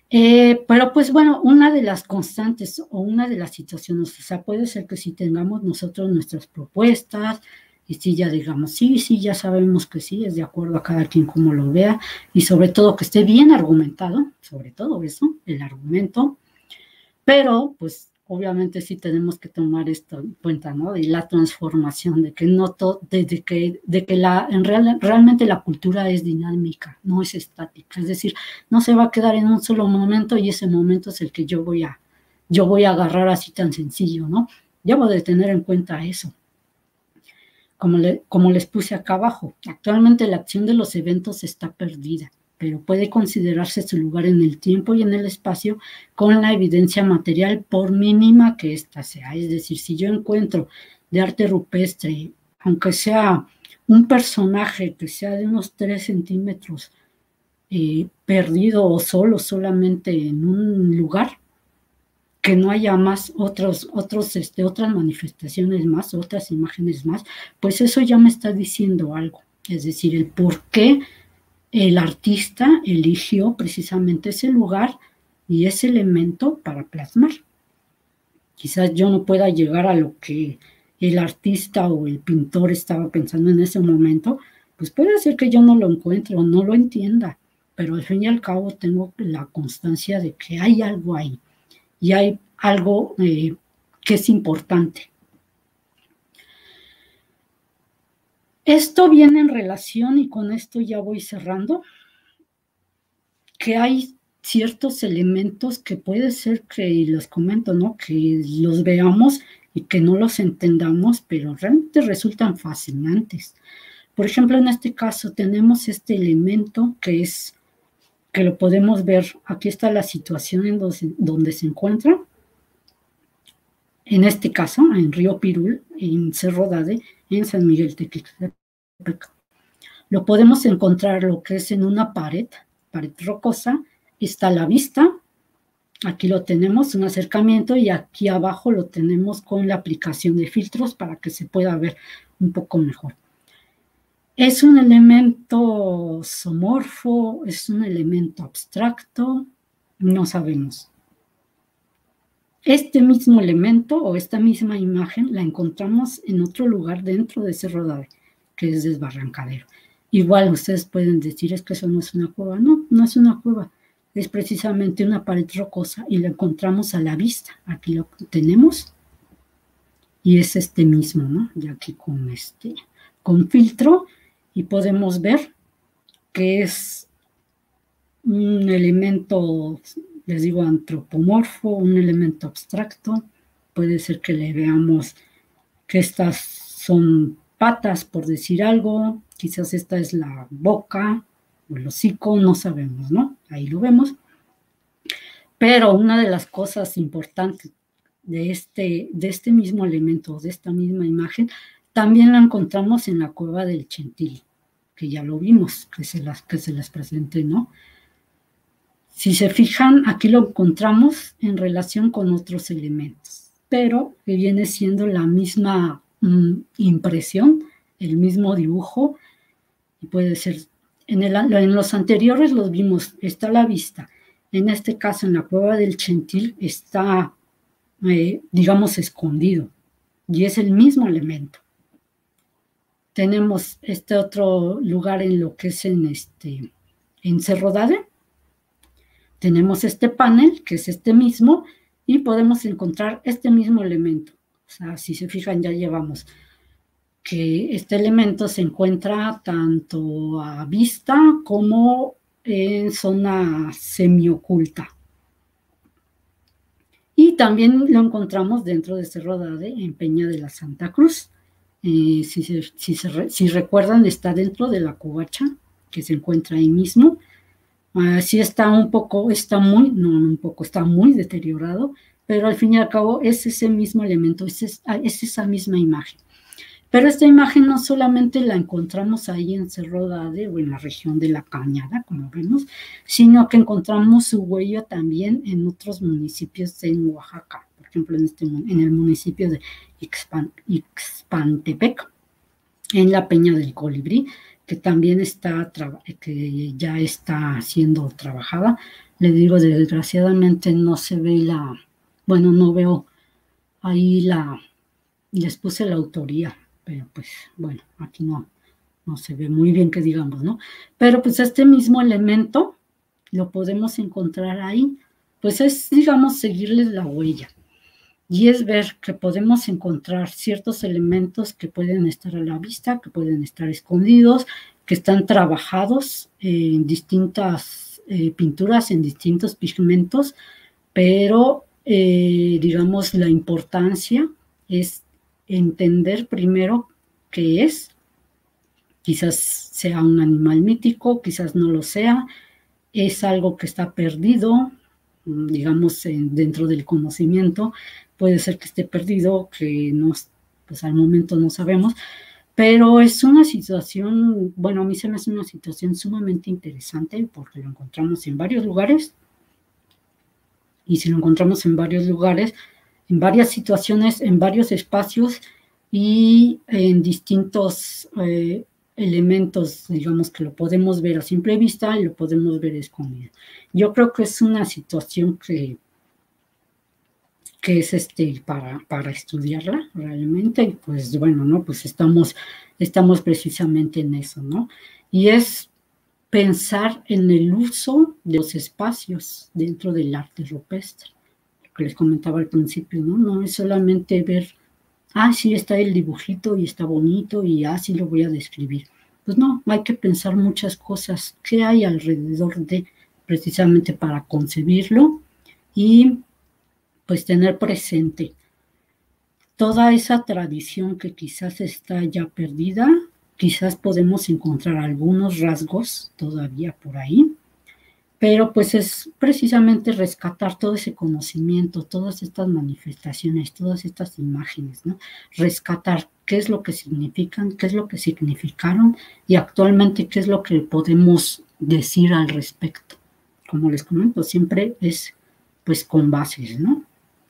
Eh, pero pues bueno, una de las constantes o una de las situaciones, o sea, puede ser que si tengamos nosotros nuestras propuestas y si ya digamos, sí, sí, ya sabemos que sí, es de acuerdo a cada quien como lo vea y sobre todo que esté bien argumentado, sobre todo eso, el argumento, pero pues obviamente sí tenemos que tomar esto en cuenta, ¿no? De la transformación, de que no todo, de, de, que, de que la, en real, realmente la cultura es dinámica, no es estática, es decir, no se va a quedar en un solo momento y ese momento es el que yo voy a, yo voy a agarrar así tan sencillo, ¿no? Debo de tener en cuenta eso. Como, le, como les puse acá abajo, actualmente la acción de los eventos está perdida, pero puede considerarse su lugar en el tiempo y en el espacio con la evidencia material, por mínima que ésta sea. Es decir, si yo encuentro de arte rupestre, aunque sea un personaje que sea de unos tres centímetros, eh, perdido o solo, solamente en un lugar, que no haya más otros, otros, este, otras manifestaciones más, otras imágenes más, pues eso ya me está diciendo algo. Es decir, el por qué el artista eligió precisamente ese lugar y ese elemento para plasmar. Quizás yo no pueda llegar a lo que el artista o el pintor estaba pensando en ese momento, pues puede ser que yo no lo encuentre o no lo entienda, pero al fin y al cabo tengo la constancia de que hay algo ahí y hay algo eh, que es importante. Esto viene en relación, y con esto ya voy cerrando, que hay ciertos elementos que puede ser que, y les comento, ¿no? Que los veamos y que no los entendamos, pero realmente resultan fascinantes. Por ejemplo, en este caso tenemos este elemento que es, que lo podemos ver, aquí está la situación en donde, donde se encuentra, en este caso, en Río Pirul, en Cerro Dade, en San Miguel Tequitepec. Lo podemos encontrar lo que es en una pared, pared rocosa, está la vista, aquí lo tenemos, un acercamiento, y aquí abajo lo tenemos con la aplicación de filtros para que se pueda ver un poco mejor. Es un elemento zoomorfo, es un elemento abstracto, no sabemos. Este mismo elemento o esta misma imagen la encontramos en otro lugar dentro de Cerro Dade, que es Desbarrancadero. Igual ustedes pueden decir, es que eso no es una cueva. No, no es una cueva, es precisamente una pared rocosa y la encontramos a la vista. Aquí lo tenemos y es este mismo, ¿no? Y aquí con, este, con filtro, y podemos ver que es un elemento, les digo, antropomorfo, un elemento abstracto. Puede ser que le veamos que estas son patas, por decir algo, quizás esta es la boca o el hocico, no sabemos, ¿no? Ahí lo vemos. Pero una de las cosas importantes de este, de este mismo elemento, de esta misma imagen, también la encontramos en la cueva del Chentil, que ya lo vimos, que se las, que se las presenté, ¿no? Si se fijan, aquí lo encontramos en relación con otros elementos, pero que viene siendo la misma mm, impresión, el mismo dibujo, y puede ser, en, el, en los anteriores los vimos, está a la vista, en este caso en la cueva del Chentil está, eh, digamos, escondido, y es el mismo elemento. Tenemos este otro lugar en lo que es en, este, en Cerro Dade. Tenemos este panel, que es este mismo, y podemos encontrar este mismo elemento. O sea, si se fijan, ya llevamos que este elemento se encuentra tanto a vista como en zona semioculta. Y también lo encontramos dentro de Cerro Dade, en Peña de la Santa Cruz. Eh, si, se, si, se, si recuerdan, está dentro de la covacha, que se encuentra ahí mismo. Uh, sí está un poco, está muy, no un poco, está muy deteriorado, pero al fin y al cabo es ese mismo elemento, es, es, es esa misma imagen. Pero esta imagen no solamente la encontramos ahí en Cerro Dade o en la región de La Cañada, como vemos, sino que encontramos su huella también en otros municipios en Oaxaca, por ejemplo en, este, en el municipio de Ixpan, Ixpantepec, en la Peña del Colibrí, que también está, que ya está siendo trabajada, le digo, desgraciadamente no se ve la, bueno, no veo ahí la, les puse la autoría, pero pues bueno, aquí no, no se ve muy bien que digamos, ¿no? Pero pues este mismo elemento lo podemos encontrar ahí, pues es, digamos, seguirles la huella. Y es ver que podemos encontrar ciertos elementos que pueden estar a la vista, que pueden estar escondidos, que están trabajados en distintas eh, pinturas, en distintos pigmentos, pero eh, digamos la importancia es entender primero qué es. Quizás sea un animal mítico, quizás no lo sea, es algo que está perdido, digamos, en, dentro del conocimiento, puede ser que esté perdido, que no, pues al momento no sabemos, pero es una situación, bueno, a mí se me hace una situación sumamente interesante porque lo encontramos en varios lugares, y si lo encontramos en varios lugares, en varias situaciones, en varios espacios y en distintos eh, elementos, digamos, que lo podemos ver a simple vista y lo podemos ver escondido. Yo creo que es una situación que, que es este para, para estudiarla realmente, y pues bueno, ¿no? Pues estamos, estamos precisamente en eso, ¿no? Y es pensar en el uso de los espacios dentro del arte rupestre, lo que les comentaba al principio, ¿no? No es solamente ver, ah, sí, está el dibujito y está bonito y así ah, lo voy a describir. Pues no, hay que pensar muchas cosas, qué hay alrededor de, precisamente para concebirlo y pues tener presente toda esa tradición que quizás está ya perdida. Quizás podemos encontrar algunos rasgos todavía por ahí, pero pues es precisamente rescatar todo ese conocimiento, todas estas manifestaciones, todas estas imágenes, ¿no? Rescatar qué es lo que significan, qué es lo que significaron y actualmente qué es lo que podemos decir al respecto. Como les comento, siempre es pues con bases, ¿no?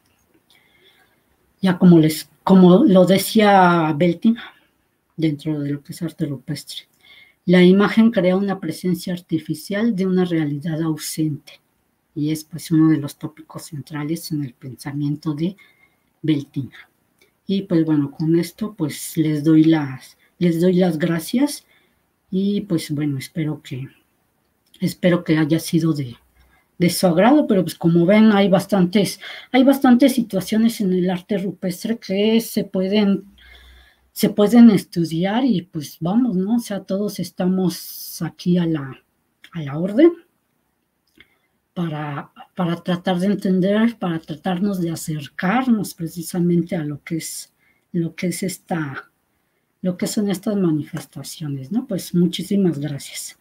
Ya como les, como lo decía Beltin, dentro de lo que es arte rupestre. La imagen crea una presencia artificial de una realidad ausente, y es pues uno de los tópicos centrales en el pensamiento de Beltin. Y pues bueno, con esto pues les doy las, les doy las gracias y pues bueno, espero que, espero que haya sido de, de su agrado, pero pues como ven hay bastantes, hay bastantes situaciones en el arte rupestre que se pueden se pueden estudiar y pues vamos, ¿no? O sea, todos estamos aquí a la, a la orden para, para tratar de entender, para tratarnos de acercarnos precisamente a lo que es, lo que es esta, lo que son estas manifestaciones, ¿no? Pues muchísimas gracias.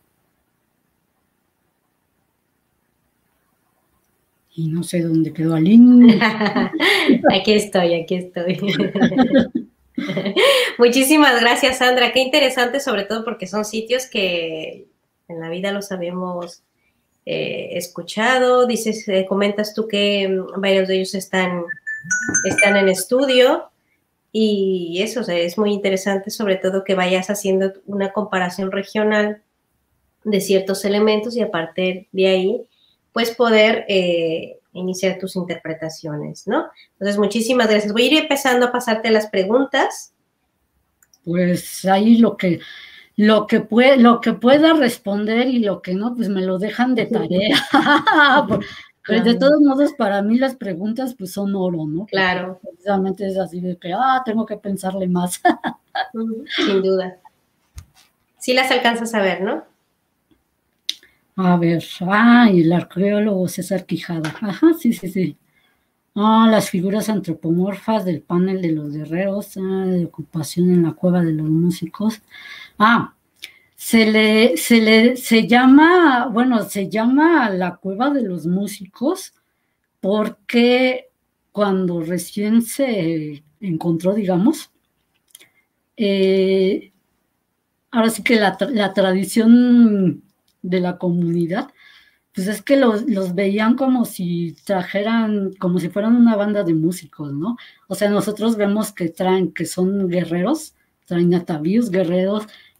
Y no sé dónde quedó Aline. Aquí estoy, aquí estoy. Muchísimas gracias, Sandra. Qué interesante, sobre todo porque son sitios que en la vida los habíamos eh, escuchado. Dices, eh, comentas tú que varios de ellos están, están en estudio y eso, o sea, es muy interesante, sobre todo que vayas haciendo una comparación regional de ciertos elementos y a partir de ahí, pues poder eh, iniciar tus interpretaciones, ¿no? Entonces, muchísimas gracias. Voy a ir empezando a pasarte las preguntas. Pues ahí lo que, lo que, puede, lo que pueda responder y lo que no, pues me lo dejan de tarea. Pues de todos modos, para mí las preguntas pues son oro, ¿no? Claro. Porque precisamente es así de que, ah, tengo que pensarle más. Sin duda. Sí las alcanzas a ver, ¿no? A ver, ah, y el arqueólogo César Quijada. Ajá, sí, sí, sí. Ah, las figuras antropomorfas del panel de los guerreros, ah, de ocupación en la cueva de los músicos. Ah, se le, se le, se llama, bueno, se llama la cueva de los músicos porque cuando recién se encontró, digamos, eh, ahora sí que la, la tradición de la comunidad, pues es que los, los veían como si trajeran, como si fueran una banda de músicos, ¿no? O sea, nosotros vemos que traen, que son guerreros, traen atavíos guerreros,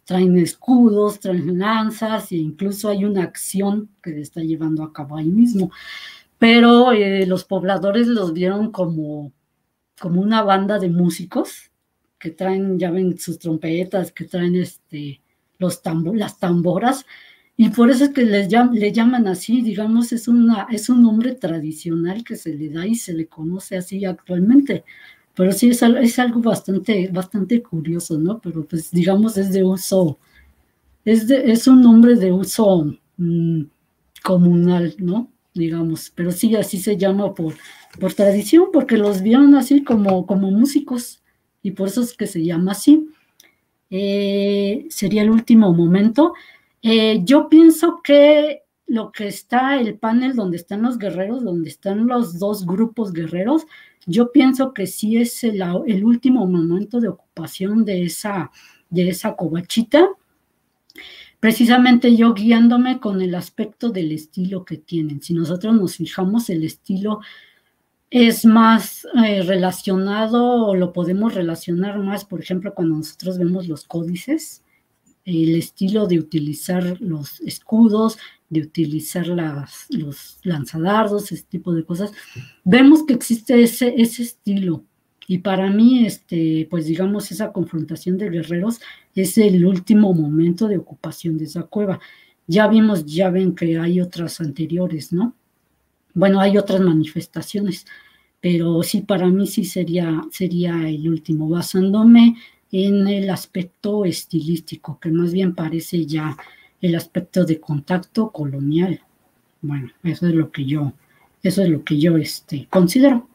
traen escudos, traen lanzas, e incluso hay una acción que se está llevando a cabo ahí mismo. Pero eh, los pobladores los vieron como, como una banda de músicos que traen, ya ven, sus trompetas, que traen este, los tambo, las tamboras, y por eso es que les llam, le llaman así, digamos, es, una, es un nombre tradicional que se le da y se le conoce así actualmente. Pero sí es, es algo bastante, bastante curioso, ¿no? Pero pues digamos es de uso, es, de, es un nombre de uso mmm, comunal, ¿no? Digamos, pero sí así se llama por, por tradición, porque los vieron así como, como músicos, y por eso es que se llama así. Eh, sería el último momento. Eh, yo pienso que lo que está, el panel donde están los guerreros, donde están los dos grupos guerreros, yo pienso que sí es el, el último momento de ocupación de esa, de esa covachita, precisamente yo guiándome con el aspecto del estilo que tienen. Si nosotros nos fijamos, el estilo es más eh, relacionado, o lo podemos relacionar más, por ejemplo, cuando nosotros vemos los códices, el estilo de utilizar los escudos, de utilizar las, los lanzadardos, ese tipo de cosas, vemos que existe ese, ese estilo. Y para mí, este, pues digamos, esa confrontación de guerreros es el último momento de ocupación de esa cueva. Ya vimos, ya ven que hay otras anteriores, ¿no? Bueno, hay otras manifestaciones, pero sí, para mí sí sería, sería el último, basándome en el aspecto estilístico, que más bien parece ya el aspecto de contacto colonial. Bueno, eso es lo que yo, eso es lo que yo este, considero.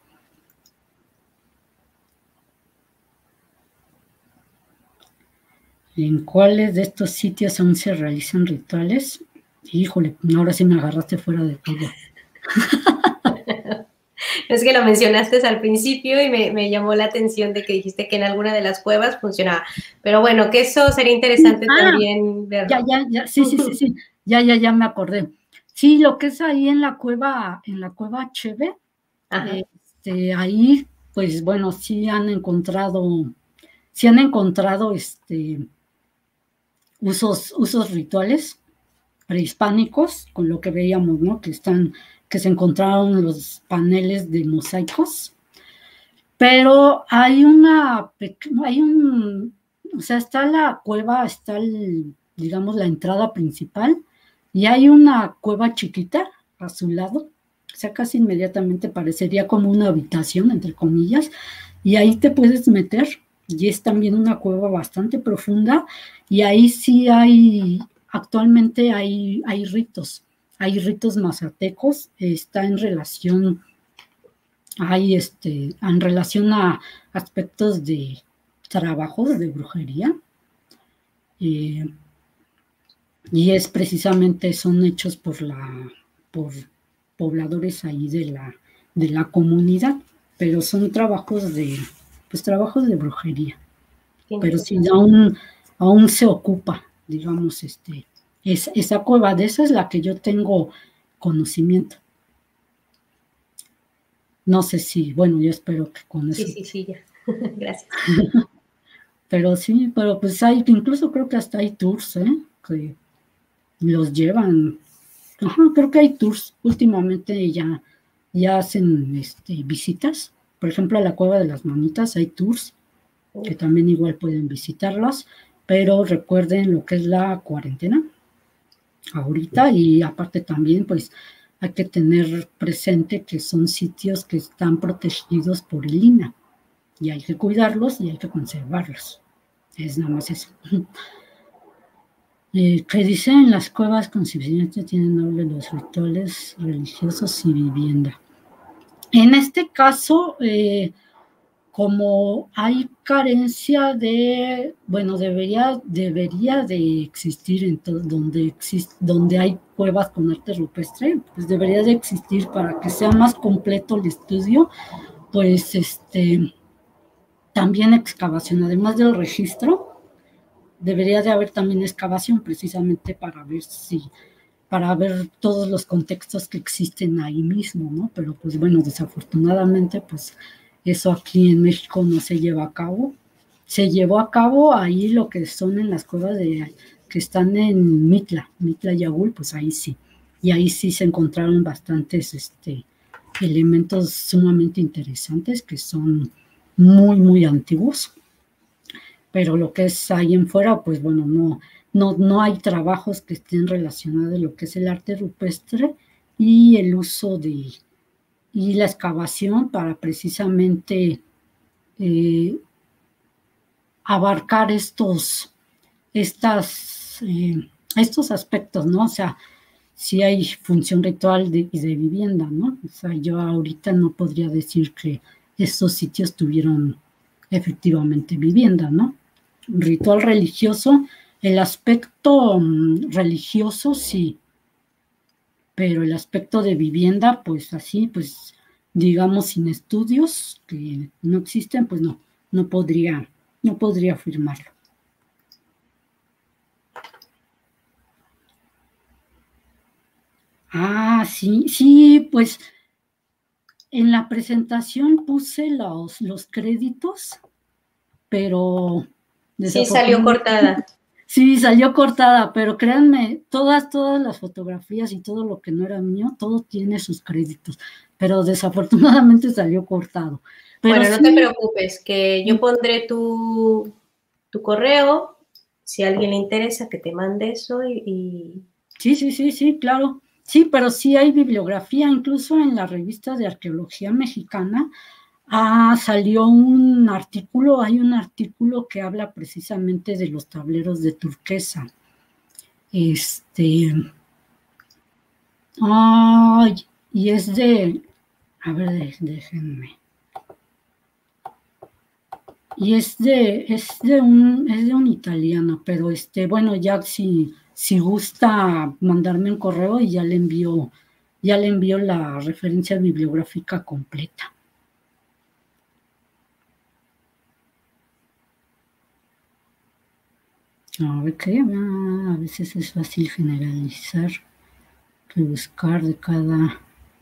¿En cuáles de estos sitios aún se realizan rituales? Híjole, ahora sí me agarraste fuera de todo. Es que lo mencionaste al principio y me, me llamó la atención de que dijiste que en alguna de las cuevas funcionaba. Pero bueno, que eso sería interesante ah, también verlo. Ya, ya, ya, sí, sí, sí, sí, ya, ya, ya me acordé. Sí, lo que es ahí en la cueva, en la cueva Cheve, este, ahí, pues bueno, sí han encontrado, sí han encontrado este usos, usos rituales prehispánicos, con lo que veíamos, ¿no? Que están, que se encontraron los paneles de mosaicos, pero hay una, hay un, o sea, está la cueva, está el, digamos, la entrada principal, y hay una cueva chiquita a su lado, o sea, casi inmediatamente parecería como una habitación, entre comillas, y ahí te puedes meter, y es también una cueva bastante profunda, y ahí sí hay, actualmente hay, hay ritos, hay ritos mazatecos, está en relación, hay este, en relación a aspectos de trabajos de brujería, eh, y es precisamente, son hechos por la, por pobladores ahí de la, de la comunidad, pero son trabajos de, pues trabajos de brujería, pero sí, aún, aún se ocupa, digamos, este, es, esa cueva, de esa es la que yo tengo conocimiento. No sé si, bueno, yo espero que con eso. Sí, sí, sí, ya. Gracias. Pero sí, pero pues hay, incluso creo que hasta hay tours, ¿eh? Que los llevan. Ajá, creo que hay tours. Últimamente ya, ya hacen este, visitas. Por ejemplo, a la Cueva de las Manitas hay tours, que también igual pueden visitarlos, pero recuerden lo que es la cuarentena ahorita, y aparte también, pues, hay que tener presente que son sitios que están protegidos por el I N A H, y hay que cuidarlos y hay que conservarlos. Es nada más eso. Eh, que dice en las cuevas con suficiente tienen doble los rituales religiosos y vivienda. En este caso, eh, como hay carencia de, bueno, debería, debería de existir en todo, donde, existe, donde hay cuevas con arte rupestre, pues debería de existir para que sea más completo el estudio, pues este, también excavación, además del registro, debería de haber también excavación precisamente para ver si, para ver todos los contextos que existen ahí mismo, ¿no? Pero pues bueno, desafortunadamente, pues eso aquí en México no se lleva a cabo, se llevó a cabo ahí lo que son en las cuevas de, que están en Mitla, Mitla Yagul, pues ahí sí. Y ahí sí se encontraron bastantes este, elementos sumamente interesantes que son muy, muy antiguos. Pero lo que es ahí en fuera, pues bueno, no, no, no hay trabajos que estén relacionados a lo que es el arte rupestre y el uso de, y la excavación para precisamente eh, abarcar estos, estas, eh, estos aspectos, ¿no? O sea, sí hay función ritual de, de vivienda, ¿no? O sea, yo ahorita no podría decir que estos sitios tuvieron efectivamente vivienda, ¿no? Ritual religioso, el aspecto um, religioso sí, pero el aspecto de vivienda, pues así, pues digamos sin estudios que no existen, pues no, no podría, no podría afirmarlo. Ah, sí, sí, pues en la presentación puse los, los créditos, pero sí salió cortada. Sí, salió cortada, pero créanme, todas, todas las fotografías y todo lo que no era mío, todo tiene sus créditos, pero desafortunadamente salió cortado. Pero bueno, no sí, te preocupes, que yo pondré tu, tu correo, si a alguien le interesa que te mande eso y, y... Sí, sí, sí, sí, claro. Sí, pero sí hay bibliografía, incluso en la revista de Arqueología Mexicana, ah, salió un artículo, hay un artículo que habla precisamente de los tableros de turquesa. Este, ay, y es de, a ver, déjenme. Y es de, es de un, es de un italiano, pero este, bueno, ya si, si gusta mandarme un correo y ya le envío, ya le envío la referencia bibliográfica completa. A ver qué, a veces es fácil generalizar que buscar de cada.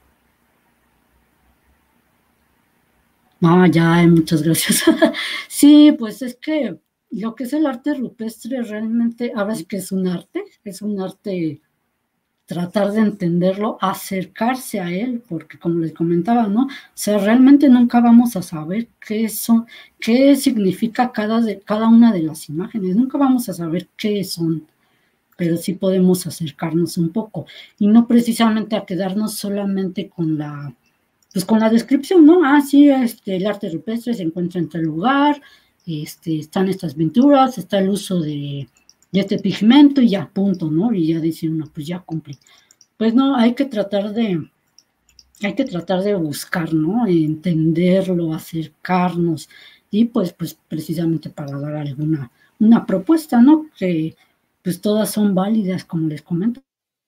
Ah, ya, muchas gracias. Sí, pues es que lo que es el arte rupestre realmente, ahora sí que es un arte, es un arte tratar de entenderlo, acercarse a él, porque como les comentaba, ¿no? O sea, realmente nunca vamos a saber qué son, qué significa cada, de, cada una de las imágenes, nunca vamos a saber qué son, pero sí podemos acercarnos un poco, y no precisamente a quedarnos solamente con la pues con la descripción, ¿no? Ah, sí, este, el arte rupestre se encuentra en tal lugar, este, están estas pinturas, está el uso de, de este pigmento y ya, punto, ¿no? Y ya dice uno, pues ya cumplí. Pues no, hay que tratar de, hay que tratar de buscar, ¿no? Entenderlo, acercarnos, y pues, pues precisamente para dar alguna, una propuesta, ¿no? Que pues todas son válidas, como les comento.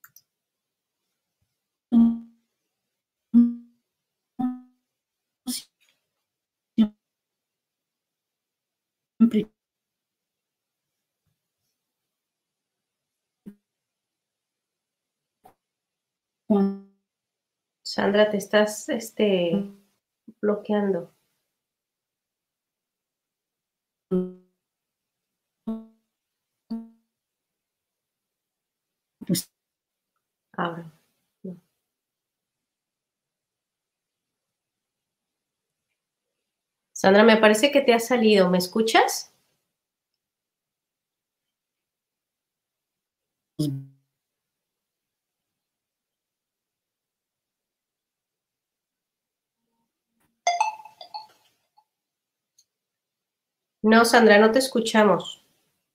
Siempre. Sandra, te estás este, bloqueando. Pues, ahora. No. Sandra, me parece que te has salido. ¿Me escuchas? No, Sandra, no te escuchamos.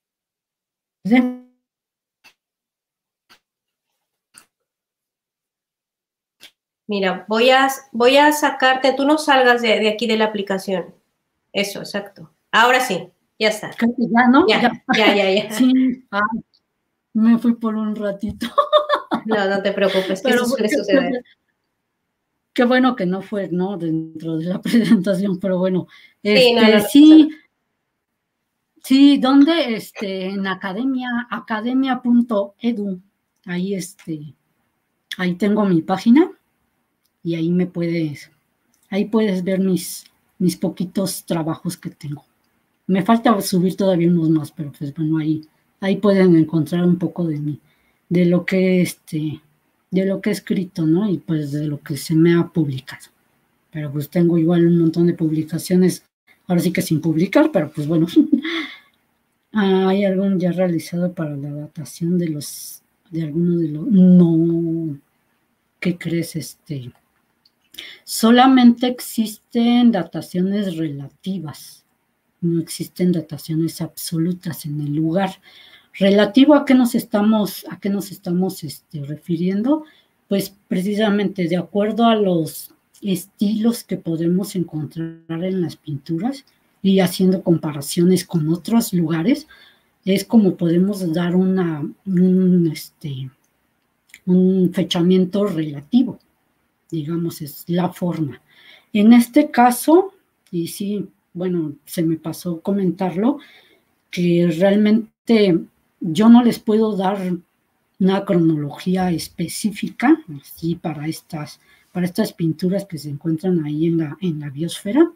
Mira, voy a, voy a sacarte, tú no salgas de, de aquí de la aplicación. Eso, exacto. Ahora sí, ya está. Ya, ¿no? Ya, ya, ya, ya. Sí, ah, me fui por un ratito. No, no te preocupes, que Pero eso suele qué, suceder. qué bueno que no fue, ¿no? Dentro de la presentación, pero bueno, Sí, no, no, este, no, sí, sí, ¿dónde? Este, en academia, academia punto edu, ahí este, ahí tengo mi página y ahí me puedes, ahí puedes ver mis, mis poquitos trabajos que tengo. Me falta subir todavía unos más, pero pues bueno, ahí, ahí pueden encontrar un poco de mí, de lo que este, de lo que he escrito, ¿no? Y pues de lo que se me ha publicado. Pero pues tengo igual un montón de publicaciones, ahora sí que sin publicar, pero pues bueno. ¿Hay algún ya realizado para la datación de los, de alguno de los? No, ¿qué crees? Este, solamente existen dataciones relativas, no existen dataciones absolutas en el lugar. Relativo a qué nos estamos, a qué nos estamos este, refiriendo, pues precisamente de acuerdo a los estilos que podemos encontrar en las pinturas y haciendo comparaciones con otros lugares, es como podemos dar una, un, este, un fechamiento relativo, digamos, es la forma. En este caso, y sí, bueno, se me pasó comentarlo, que realmente yo no les puedo dar una cronología específica, así para estas, para estas pinturas que se encuentran ahí en la, en la biosfera.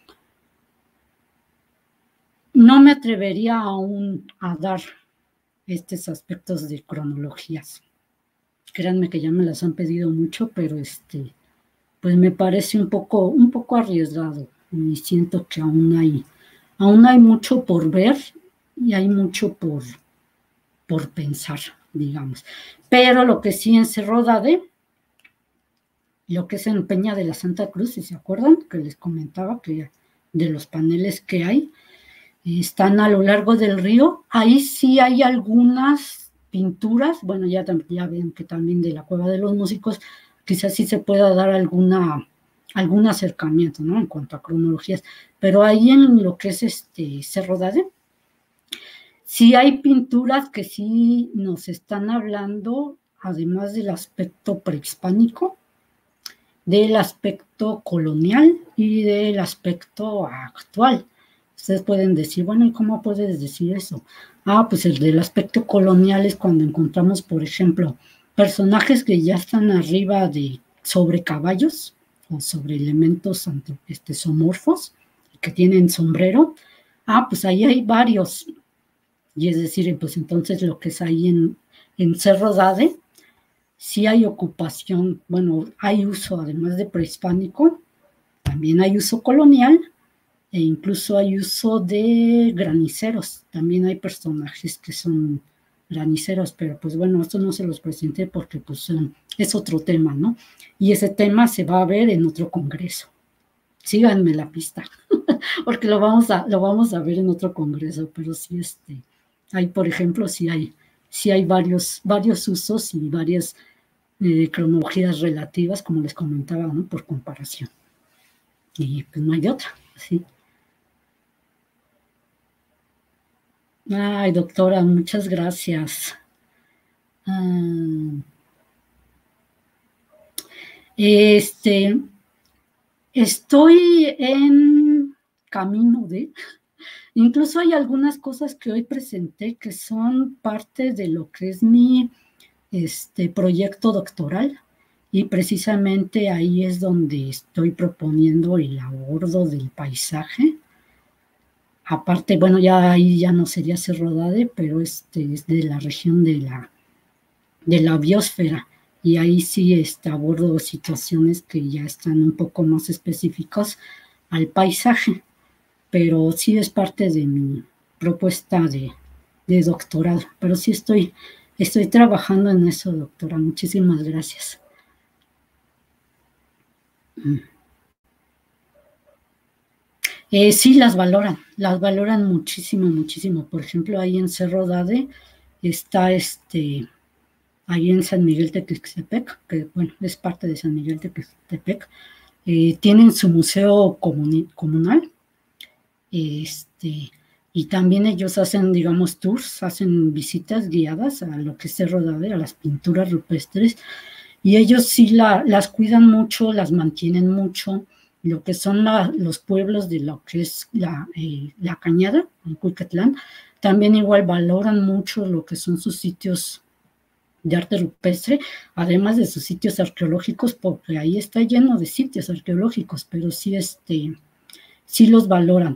No me atrevería aún a dar estos aspectos de cronologías. Créanme que ya me las han pedido mucho, pero este, pues me parece un poco, un poco arriesgado y siento que aún hay, aún hay mucho por ver y hay mucho por, por pensar, digamos. Pero lo que sí en Cerro Dade, lo que es en Peña de la Santa Cruz, si se acuerdan, que les comentaba que de los paneles que hay, están a lo largo del río. Ahí sí hay algunas pinturas, bueno, ya, ya ven que también de la Cueva de los Músicos, quizás sí se pueda dar alguna, algún acercamiento, ¿no? En cuanto a cronologías, pero ahí en lo que es este Cerro Dade, sí hay pinturas que sí nos están hablando, además del aspecto prehispánico, del aspecto colonial y del aspecto actual. Ustedes pueden decir, bueno, ¿y cómo puedes decir eso? Ah, pues el del aspecto colonial es cuando encontramos, por ejemplo, personajes que ya están arriba de, sobre caballos o sobre elementos este, zoomorfos, que tienen sombrero. Ah, pues ahí hay varios. Y es decir, pues entonces lo que es ahí en, en Cerro Dade, sí hay ocupación, bueno, hay uso además de prehispánico, también hay uso colonial, e incluso hay uso de graniceros. También hay personajes que son graniceros, pero pues bueno, esto no se los presenté porque pues es otro tema, ¿no? Y ese tema se va a ver en otro congreso. Síganme la pista, porque lo vamos a, lo vamos a ver en otro congreso, pero sí, este, hay, por ejemplo, sí hay, sí hay varios, varios usos y varias eh, cronologías relativas, como les comentaba, ¿no? Por comparación. Y pues no hay de otra, ¿sí? Ay, doctora, muchas gracias. Ah, este, estoy en camino de, incluso hay algunas cosas que hoy presenté que son parte de lo que es mi este, proyecto doctoral y precisamente ahí es donde estoy proponiendo el abordo del paisaje. Aparte, bueno, ya ahí ya no sería Cerro Dade, pero este es de la región de la, de la biosfera. Y ahí sí este, abordo situaciones que ya están un poco más específicas al paisaje. Pero sí es parte de mi propuesta de, de doctorado. Pero sí estoy, estoy trabajando en eso, doctora. Muchísimas gracias. Eh, sí, las valoran, las valoran muchísimo, muchísimo. Por ejemplo, ahí en Cerro Dade está este, ahí en San Miguel Tequixtepec, que bueno, es parte de San Miguel Tequixtepec, eh, tienen su museo comuni comunal, este, y también ellos hacen, digamos, tours, hacen visitas guiadas a lo que es Cerro Dade, a las pinturas rupestres, y ellos sí la, las cuidan mucho, las mantienen mucho, lo que son la, los pueblos de lo que es la, eh, la Cañada, en Cuicatlán, también igual valoran mucho lo que son sus sitios de arte rupestre, además de sus sitios arqueológicos, porque ahí está lleno de sitios arqueológicos, pero sí, este, sí los valoran.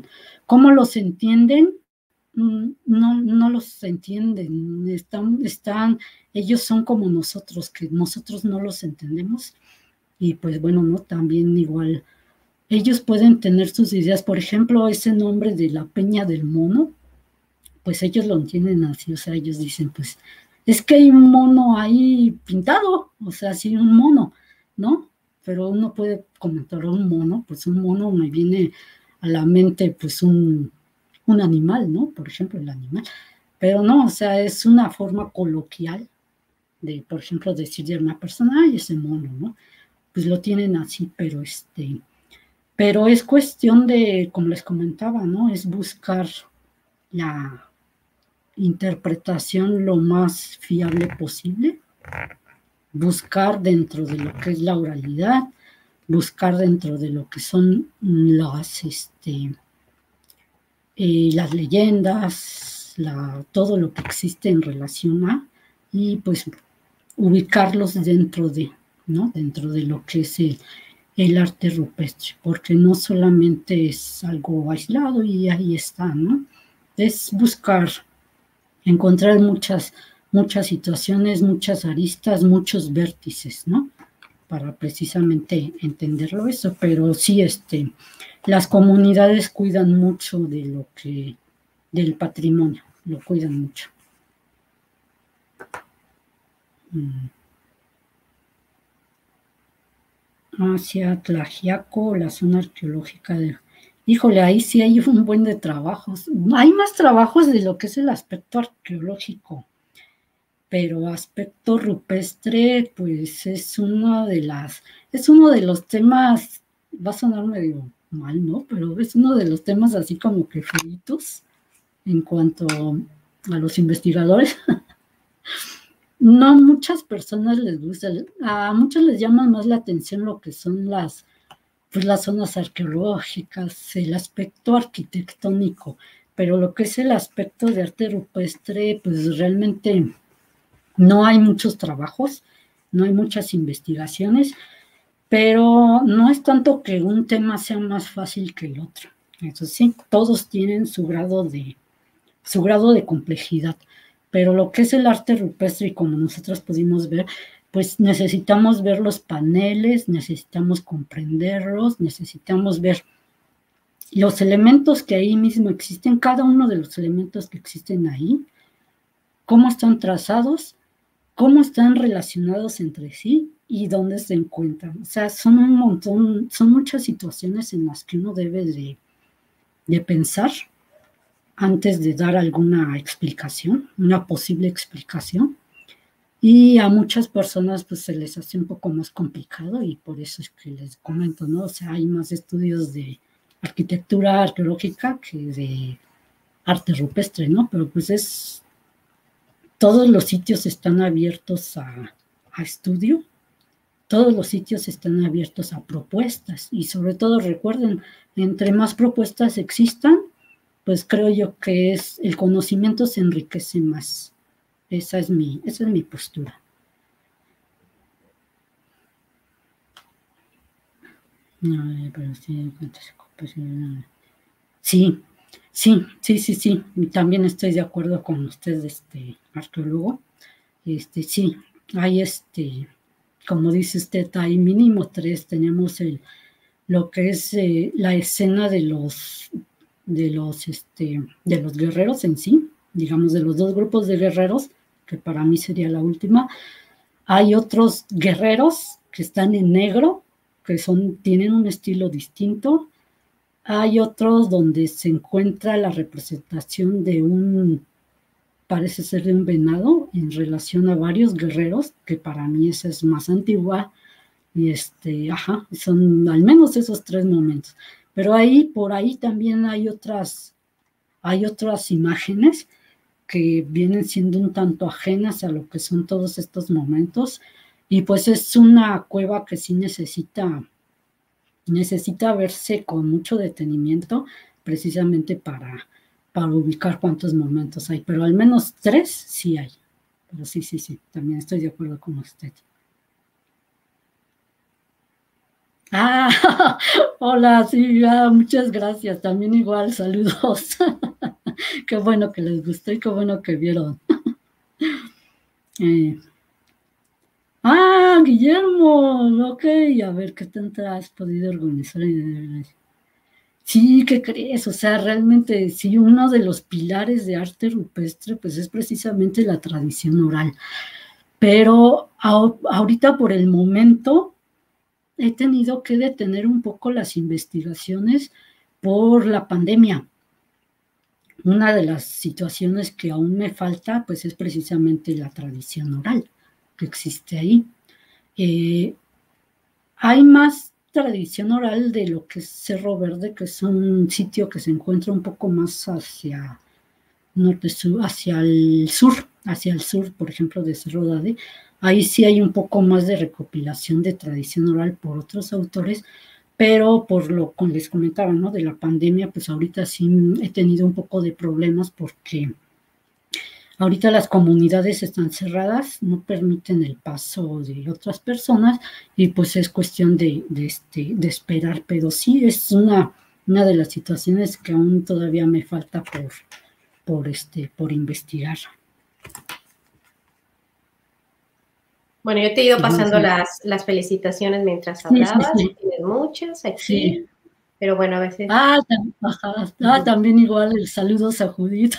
¿Cómo los entienden? No, no los entienden, están, están, ellos son como nosotros, que nosotros no los entendemos, y pues bueno, ¿no? También igual, ellos pueden tener sus ideas, por ejemplo, ese nombre de la Peña del Mono, pues ellos lo entienden así, o sea, ellos dicen, pues, es que hay un mono ahí pintado, o sea, sí, un mono, ¿no? Pero uno puede comentar un mono, pues un mono me viene a la mente, pues un un animal, ¿no? Por ejemplo, el animal. Pero no, o sea, es una forma coloquial de, por ejemplo, decir de una persona, ay, ese mono, ¿no? Pues lo tienen así, pero este, pero es cuestión de, como les comentaba, ¿no? Es buscar la interpretación lo más fiable posible, buscar dentro de lo que es la oralidad, buscar dentro de lo que son las, este, Eh, las leyendas, la, todo lo que existe en relación a, y pues ubicarlos dentro de, ¿no? Dentro de lo que es el, el arte rupestre, porque no solamente es algo aislado y ahí está, ¿no? Es buscar, encontrar muchas, muchas situaciones, muchas aristas, muchos vértices, ¿no? Para precisamente entenderlo eso, pero sí, este, las comunidades cuidan mucho de lo que, del patrimonio, lo cuidan mucho. Hacia Tlaxiaco, la zona arqueológica de... Híjole, ahí sí hay un buen de trabajos. Hay más trabajos de lo que es el aspecto arqueológico, pero aspecto rupestre, pues es uno de las, es uno de los temas, va a sonar medio mal, ¿no? Pero es uno de los temas así como que feitos en cuanto a los investigadores. No muchas personas les gusta, a muchos les llama más la atención lo que son las, pues las zonas arqueológicas, el aspecto arquitectónico, pero lo que es el aspecto de arte rupestre, pues realmente no hay muchos trabajos, no hay muchas investigaciones, pero no es tanto que un tema sea más fácil que el otro. Eso sí, todos tienen su grado de, su grado de complejidad, pero lo que es el arte rupestre, y como nosotros pudimos ver, pues necesitamos ver los paneles, necesitamos comprenderlos, necesitamos ver los elementos que ahí mismo existen, cada uno de los elementos que existen ahí, cómo están trazados, cómo están relacionados entre sí y dónde se encuentran. O sea, son un montón, son muchas situaciones en las que uno debe de, de pensar antes de dar alguna explicación, una posible explicación. Y a muchas personas pues se les hace un poco más complicado y por eso es que les comento, ¿no? O sea, hay más estudios de arquitectura arqueológica que de arte rupestre, ¿no? Pero pues es... Todos los sitios están abiertos a, a estudio, todos los sitios están abiertos a propuestas y sobre todo recuerden, entre más propuestas existan, pues creo yo que es el conocimiento se enriquece más. Esa es mi, esa es mi postura. No, pero sí, sí, sí, sí, sí, sí. También estoy de acuerdo con usted, este arqueólogo. Este, sí, hay este, como dice usted, hay mínimo tres. Tenemos el, lo que es eh, la escena de los, de los, este, de los guerreros en sí, digamos, de los dos grupos de guerreros, que para mí sería la última. Hay otros guerreros que están en negro, que son, tienen un estilo distinto. Hay otros donde se encuentra la representación de un, parece ser de un venado, en relación a varios guerreros, que para mí esa es más antigua, y este, ajá, son al menos esos tres momentos. Pero ahí, por ahí también hay otras, hay otras imágenes que vienen siendo un tanto ajenas a lo que son todos estos momentos, y pues es una cueva que sí necesita, necesita verse con mucho detenimiento, precisamente para, para ubicar cuántos momentos hay, pero al menos tres sí hay. Pero sí, sí, sí, también estoy de acuerdo con usted. Ah, hola, sí, ah, muchas gracias. También igual, saludos. Qué bueno que les gustó y qué bueno que vieron. Eh, ah, Guillermo, ok, a ver qué tanto has podido organizar. Sí, ¿qué crees? O sea, realmente sí, uno de los pilares de arte rupestre, pues es precisamente la tradición oral. Pero a- ahorita por el momento he tenido que detener un poco las investigaciones por la pandemia. Una de las situaciones que aún me falta, pues es precisamente la tradición oral que existe ahí. Eh, Hay más tradición oral de lo que es Cerro Verde, que es un sitio que se encuentra un poco más hacia norte sur, hacia el sur, hacia el sur, por ejemplo, de Cerro Verde. Ahí sí hay un poco más de recopilación de tradición oral por otros autores, pero por lo que les comentaba, ¿no? De la pandemia, pues ahorita sí he tenido un poco de problemas porque ahorita las comunidades están cerradas, no permiten el paso de otras personas y pues es cuestión de, de, este, de esperar, pero sí es una, una de las situaciones que aún todavía me falta por, por, este, por investigar. Bueno, yo te he ido Ajá, pasando sí. las, las felicitaciones mientras Sí, sí, hablabas, sí, tienes muchas sí. aquí, pero bueno, a veces Ah, tam- ajá. Ah, también igual el saludos a Judith.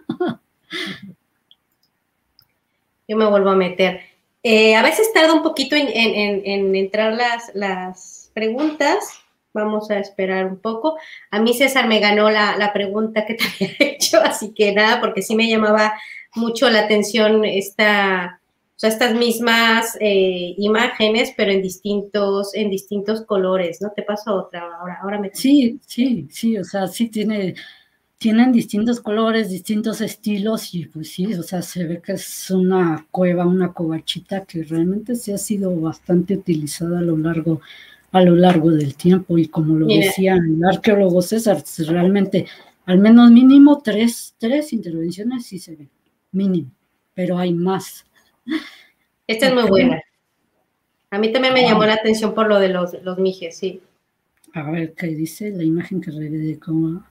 yo me vuelvo a meter. Eh, a veces tarda un poquito en, en, en, en entrar las, las preguntas. Vamos a esperar un poco. A mí César me ganó la, la pregunta que te había hecho, así que nada, porque sí me llamaba mucho la atención esta, o sea, estas mismas eh, imágenes, pero en distintos, en distintos colores, ¿no? Te paso otra, ahora, ahora me Sí, sí, sí, o sea, sí tiene, tienen distintos colores, distintos estilos y pues sí, o sea, se ve que es una cueva, una covachita que realmente sí ha sido bastante utilizada a lo largo, a lo largo del tiempo y como lo Mira, decía el arqueólogo César, realmente al menos mínimo tres, tres intervenciones sí se ven, mínimo, pero hay más. esta es muy Ok, buena. A mí también me llamó ah, la atención por lo de los, los mijes, sí. a ver qué dice la imagen que revelé como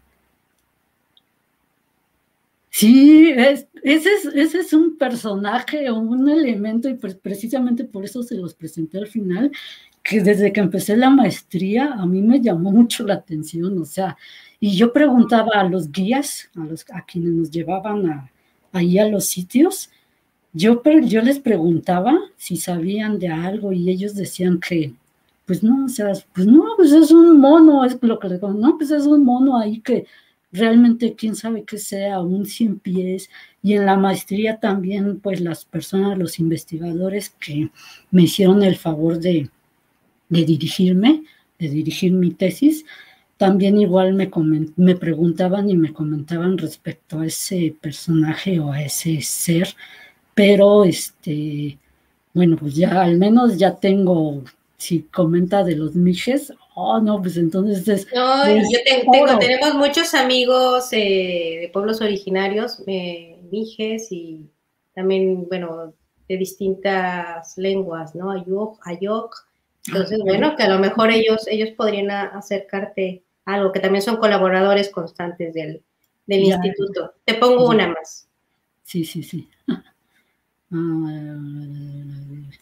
sí, es, ese, es, ese es un personaje o un elemento y pues precisamente por eso se los presenté al final, que desde que empecé la maestría a mí me llamó mucho la atención, o sea, y yo preguntaba a los guías, a, los, a quienes nos llevaban a, ahí a los sitios, yo, yo les preguntaba si sabían de algo y ellos decían que, pues no, o sea, pues no, pues es un mono, es lo que les digo, no, pues es un mono ahí que realmente quién sabe qué sea, un cien pies. Y en la maestría también, pues las personas, los investigadores que me hicieron el favor de, de dirigirme, de dirigir mi tesis, también igual me, coment, me preguntaban y me comentaban respecto a ese personaje o a ese ser, pero este, bueno, pues ya al menos ya tengo, si comenta de los mijes, oh no, pues entonces es, No, y yo es te- tengo, oro. tenemos muchos amigos eh, de pueblos originarios, eh, mijes y también, bueno, de distintas lenguas, ¿no? Ayuk, Ayok. Ah, Entonces, yo- bueno, que a lo mejor ellos, ellos podrían a- acercarte a algo, que también son colaboradores constantes del, del ya, instituto. Te pongo ya, una más. sí, sí, sí. Ah,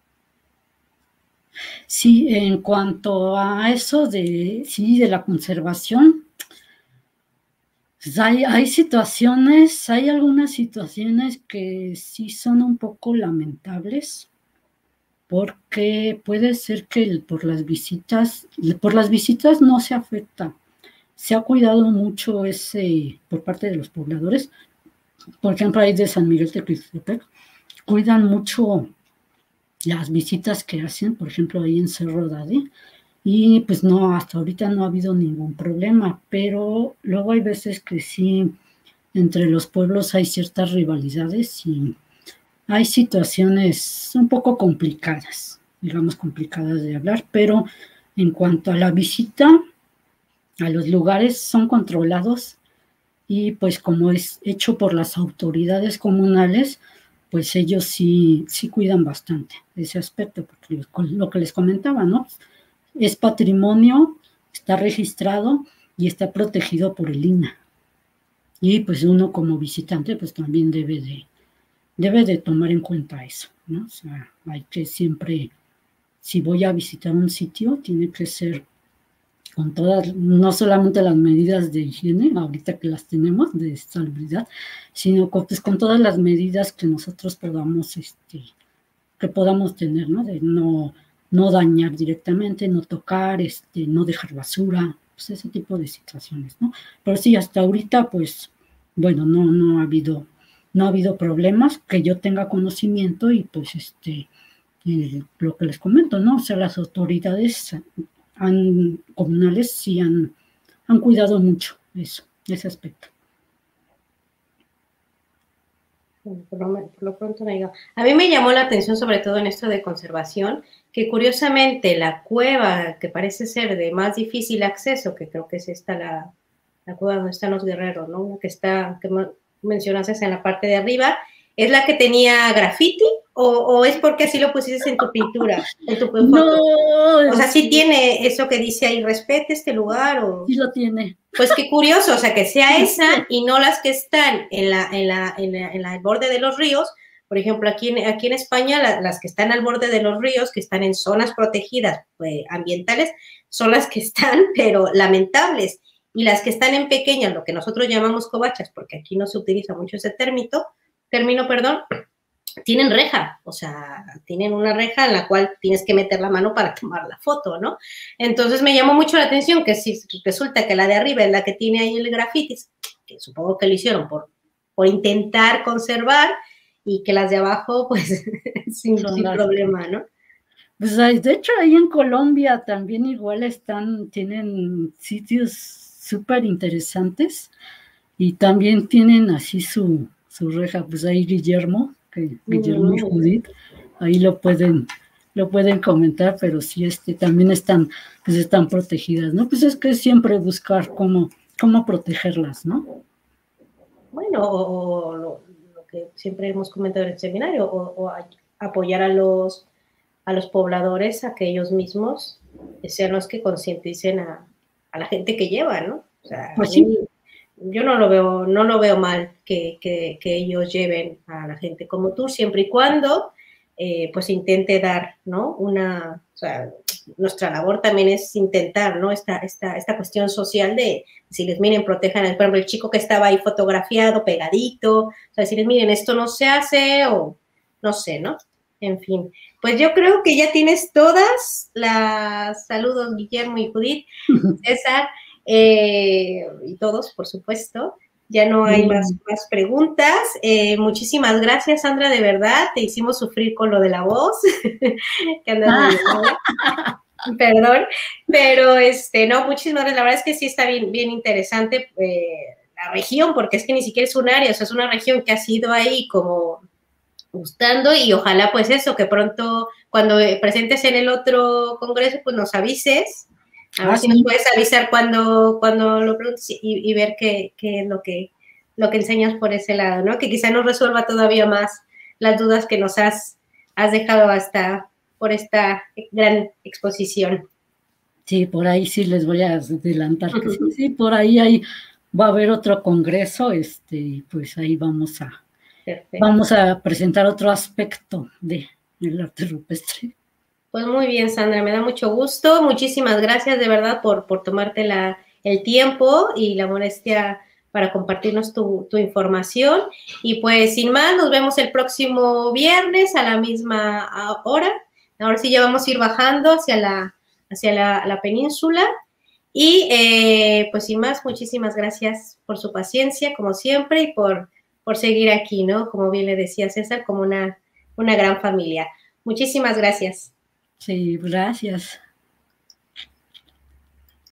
sí, en cuanto a eso de, sí, de la conservación, pues hay, hay situaciones, hay algunas situaciones que sí son un poco lamentables, porque puede ser que el- por las visitas, por las visitas no se afecta. Se ha cuidado mucho ese por parte de los pobladores. Por ejemplo, ahí de San Miguel de Tuxtepec, cuidan mucho las visitas que hacen, por ejemplo, ahí en Cerro Dade, y pues no, hasta ahorita no ha habido ningún problema, pero luego hay veces que sí, entre los pueblos hay ciertas rivalidades y hay situaciones un poco complicadas, digamos complicadas de hablar, pero en cuanto a la visita a los lugares son controlados y pues como es hecho por las autoridades comunales, pues ellos sí, sí cuidan bastante ese aspecto, porque lo que les comentaba, ¿no? es patrimonio, está registrado y está protegido por el I N A. Y pues uno como visitante pues también debe de, debe de tomar en cuenta eso, ¿no? O sea, hay que siempre, si voy a visitar un sitio, tiene que ser con todas, no solamente las medidas de higiene, ahorita que las tenemos, de salubridad, sino con, pues, con todas las medidas que nosotros podamos, este, que podamos tener, ¿no? De no, no dañar directamente, no tocar, este, no dejar basura, pues ese tipo de situaciones, ¿no? Pero sí, hasta ahorita, pues, bueno, no, no ha habido, no ha habido problemas que yo tenga conocimiento y pues, este, eh, lo que les comento, ¿no? O sea, las autoridades han, comunales sí han, han cuidado mucho eso, ese aspecto. Por lo, por lo pronto no digo. A mí me llamó la atención, sobre todo en esto de conservación, que curiosamente la cueva que parece ser de más difícil acceso, que creo que es esta la, la cueva donde están los guerreros, ¿no? Una que está, que mencionaste en la parte de arriba, ¿es la que tenía graffiti o, o es porque así lo pusiste en tu pintura, en tu foto? No, o sea, ¿sí tiene eso que dice ahí, respete este lugar? O... Sí lo tiene. Pues qué curioso, o sea, que sea esa y no las que están en la, en la, en la, en la el borde de los ríos. Por ejemplo, aquí en, aquí en España, la, las que están al borde de los ríos, que están en zonas protegidas pues, ambientales, son las que están, pero lamentables. Y las que están en pequeñas, lo que nosotros llamamos covachas, porque aquí no se utiliza mucho ese término, término, perdón, tienen reja, o sea, tienen una reja en la cual tienes que meter la mano para tomar la foto, ¿no? Entonces me llamó mucho la atención que si resulta que la de arriba es la que tiene ahí el graffiti, que supongo que lo hicieron por, por intentar conservar, y que las de abajo, pues, sin, sin problema, ¿no? Pues de hecho ahí en Colombia también igual están, tienen sitios súper interesantes y también tienen así su, su reja, pues ahí Guillermo, que Guillermo y Judith, ahí lo pueden, lo pueden comentar, pero sí este, también están, pues están protegidas, ¿no? Pues es que siempre buscar cómo, cómo protegerlas, ¿no? Bueno, o, o lo, lo que siempre hemos comentado en el seminario, o, o a, apoyar a los, a los pobladores a que ellos mismos sean los que concienticen a, a la gente que lleva, ¿no? O sea, pues sí. Yo no lo veo, no lo veo mal que, que, que ellos lleven a la gente como tú, siempre y cuando eh, pues intente dar, ¿no? Una, o sea, nuestra labor también es intentar, ¿no? Esta, esta, esta cuestión social de decirles, miren, protejan, por ejemplo, el chico que estaba ahí fotografiado, pegadito, o sea, decirles, miren, esto no se hace, o no sé, ¿no? En fin, pues yo creo que ya tienes todas las, saludos Guillermo y Judith, César, Eh, y todos, por supuesto. Ya no hay mm. más, más preguntas. Eh, muchísimas gracias, Sandra, de verdad. Te hicimos sufrir con lo de la voz. que andas ah. Perdón. Pero, este, no, muchísimas gracias. La verdad es que sí está bien, bien interesante eh, la región, porque es que ni siquiera es un área, o sea, es una región que ha sido ahí como gustando y ojalá, pues eso, que pronto, cuando presentes en el otro congreso, pues nos avises. A ver ah, si nos puedes avisar cuando, cuando lo preguntes y, y ver qué, qué es lo que, lo que enseñas por ese lado, ¿no? Que quizá nos resuelva todavía más las dudas que nos has, has dejado hasta por esta gran exposición. Sí, por ahí sí les voy a adelantar que sí, sí, por ahí hay, va a haber otro congreso, este, pues ahí vamos a, Perfecto. vamos a presentar otro aspecto de, del arte rupestre. Pues muy bien, Sandra, me da mucho gusto. Muchísimas gracias de verdad por, por tomarte la, el tiempo y la molestia para compartirnos tu, tu información. Y pues sin más, nos vemos el próximo viernes a la misma hora. Ahora sí ya vamos a ir bajando hacia la, hacia la, la península. Y eh, pues sin más, muchísimas gracias por su paciencia, como siempre, y por, por seguir aquí, ¿no? Como bien le decía César, como una, una gran familia. Muchísimas gracias. Sí, gracias.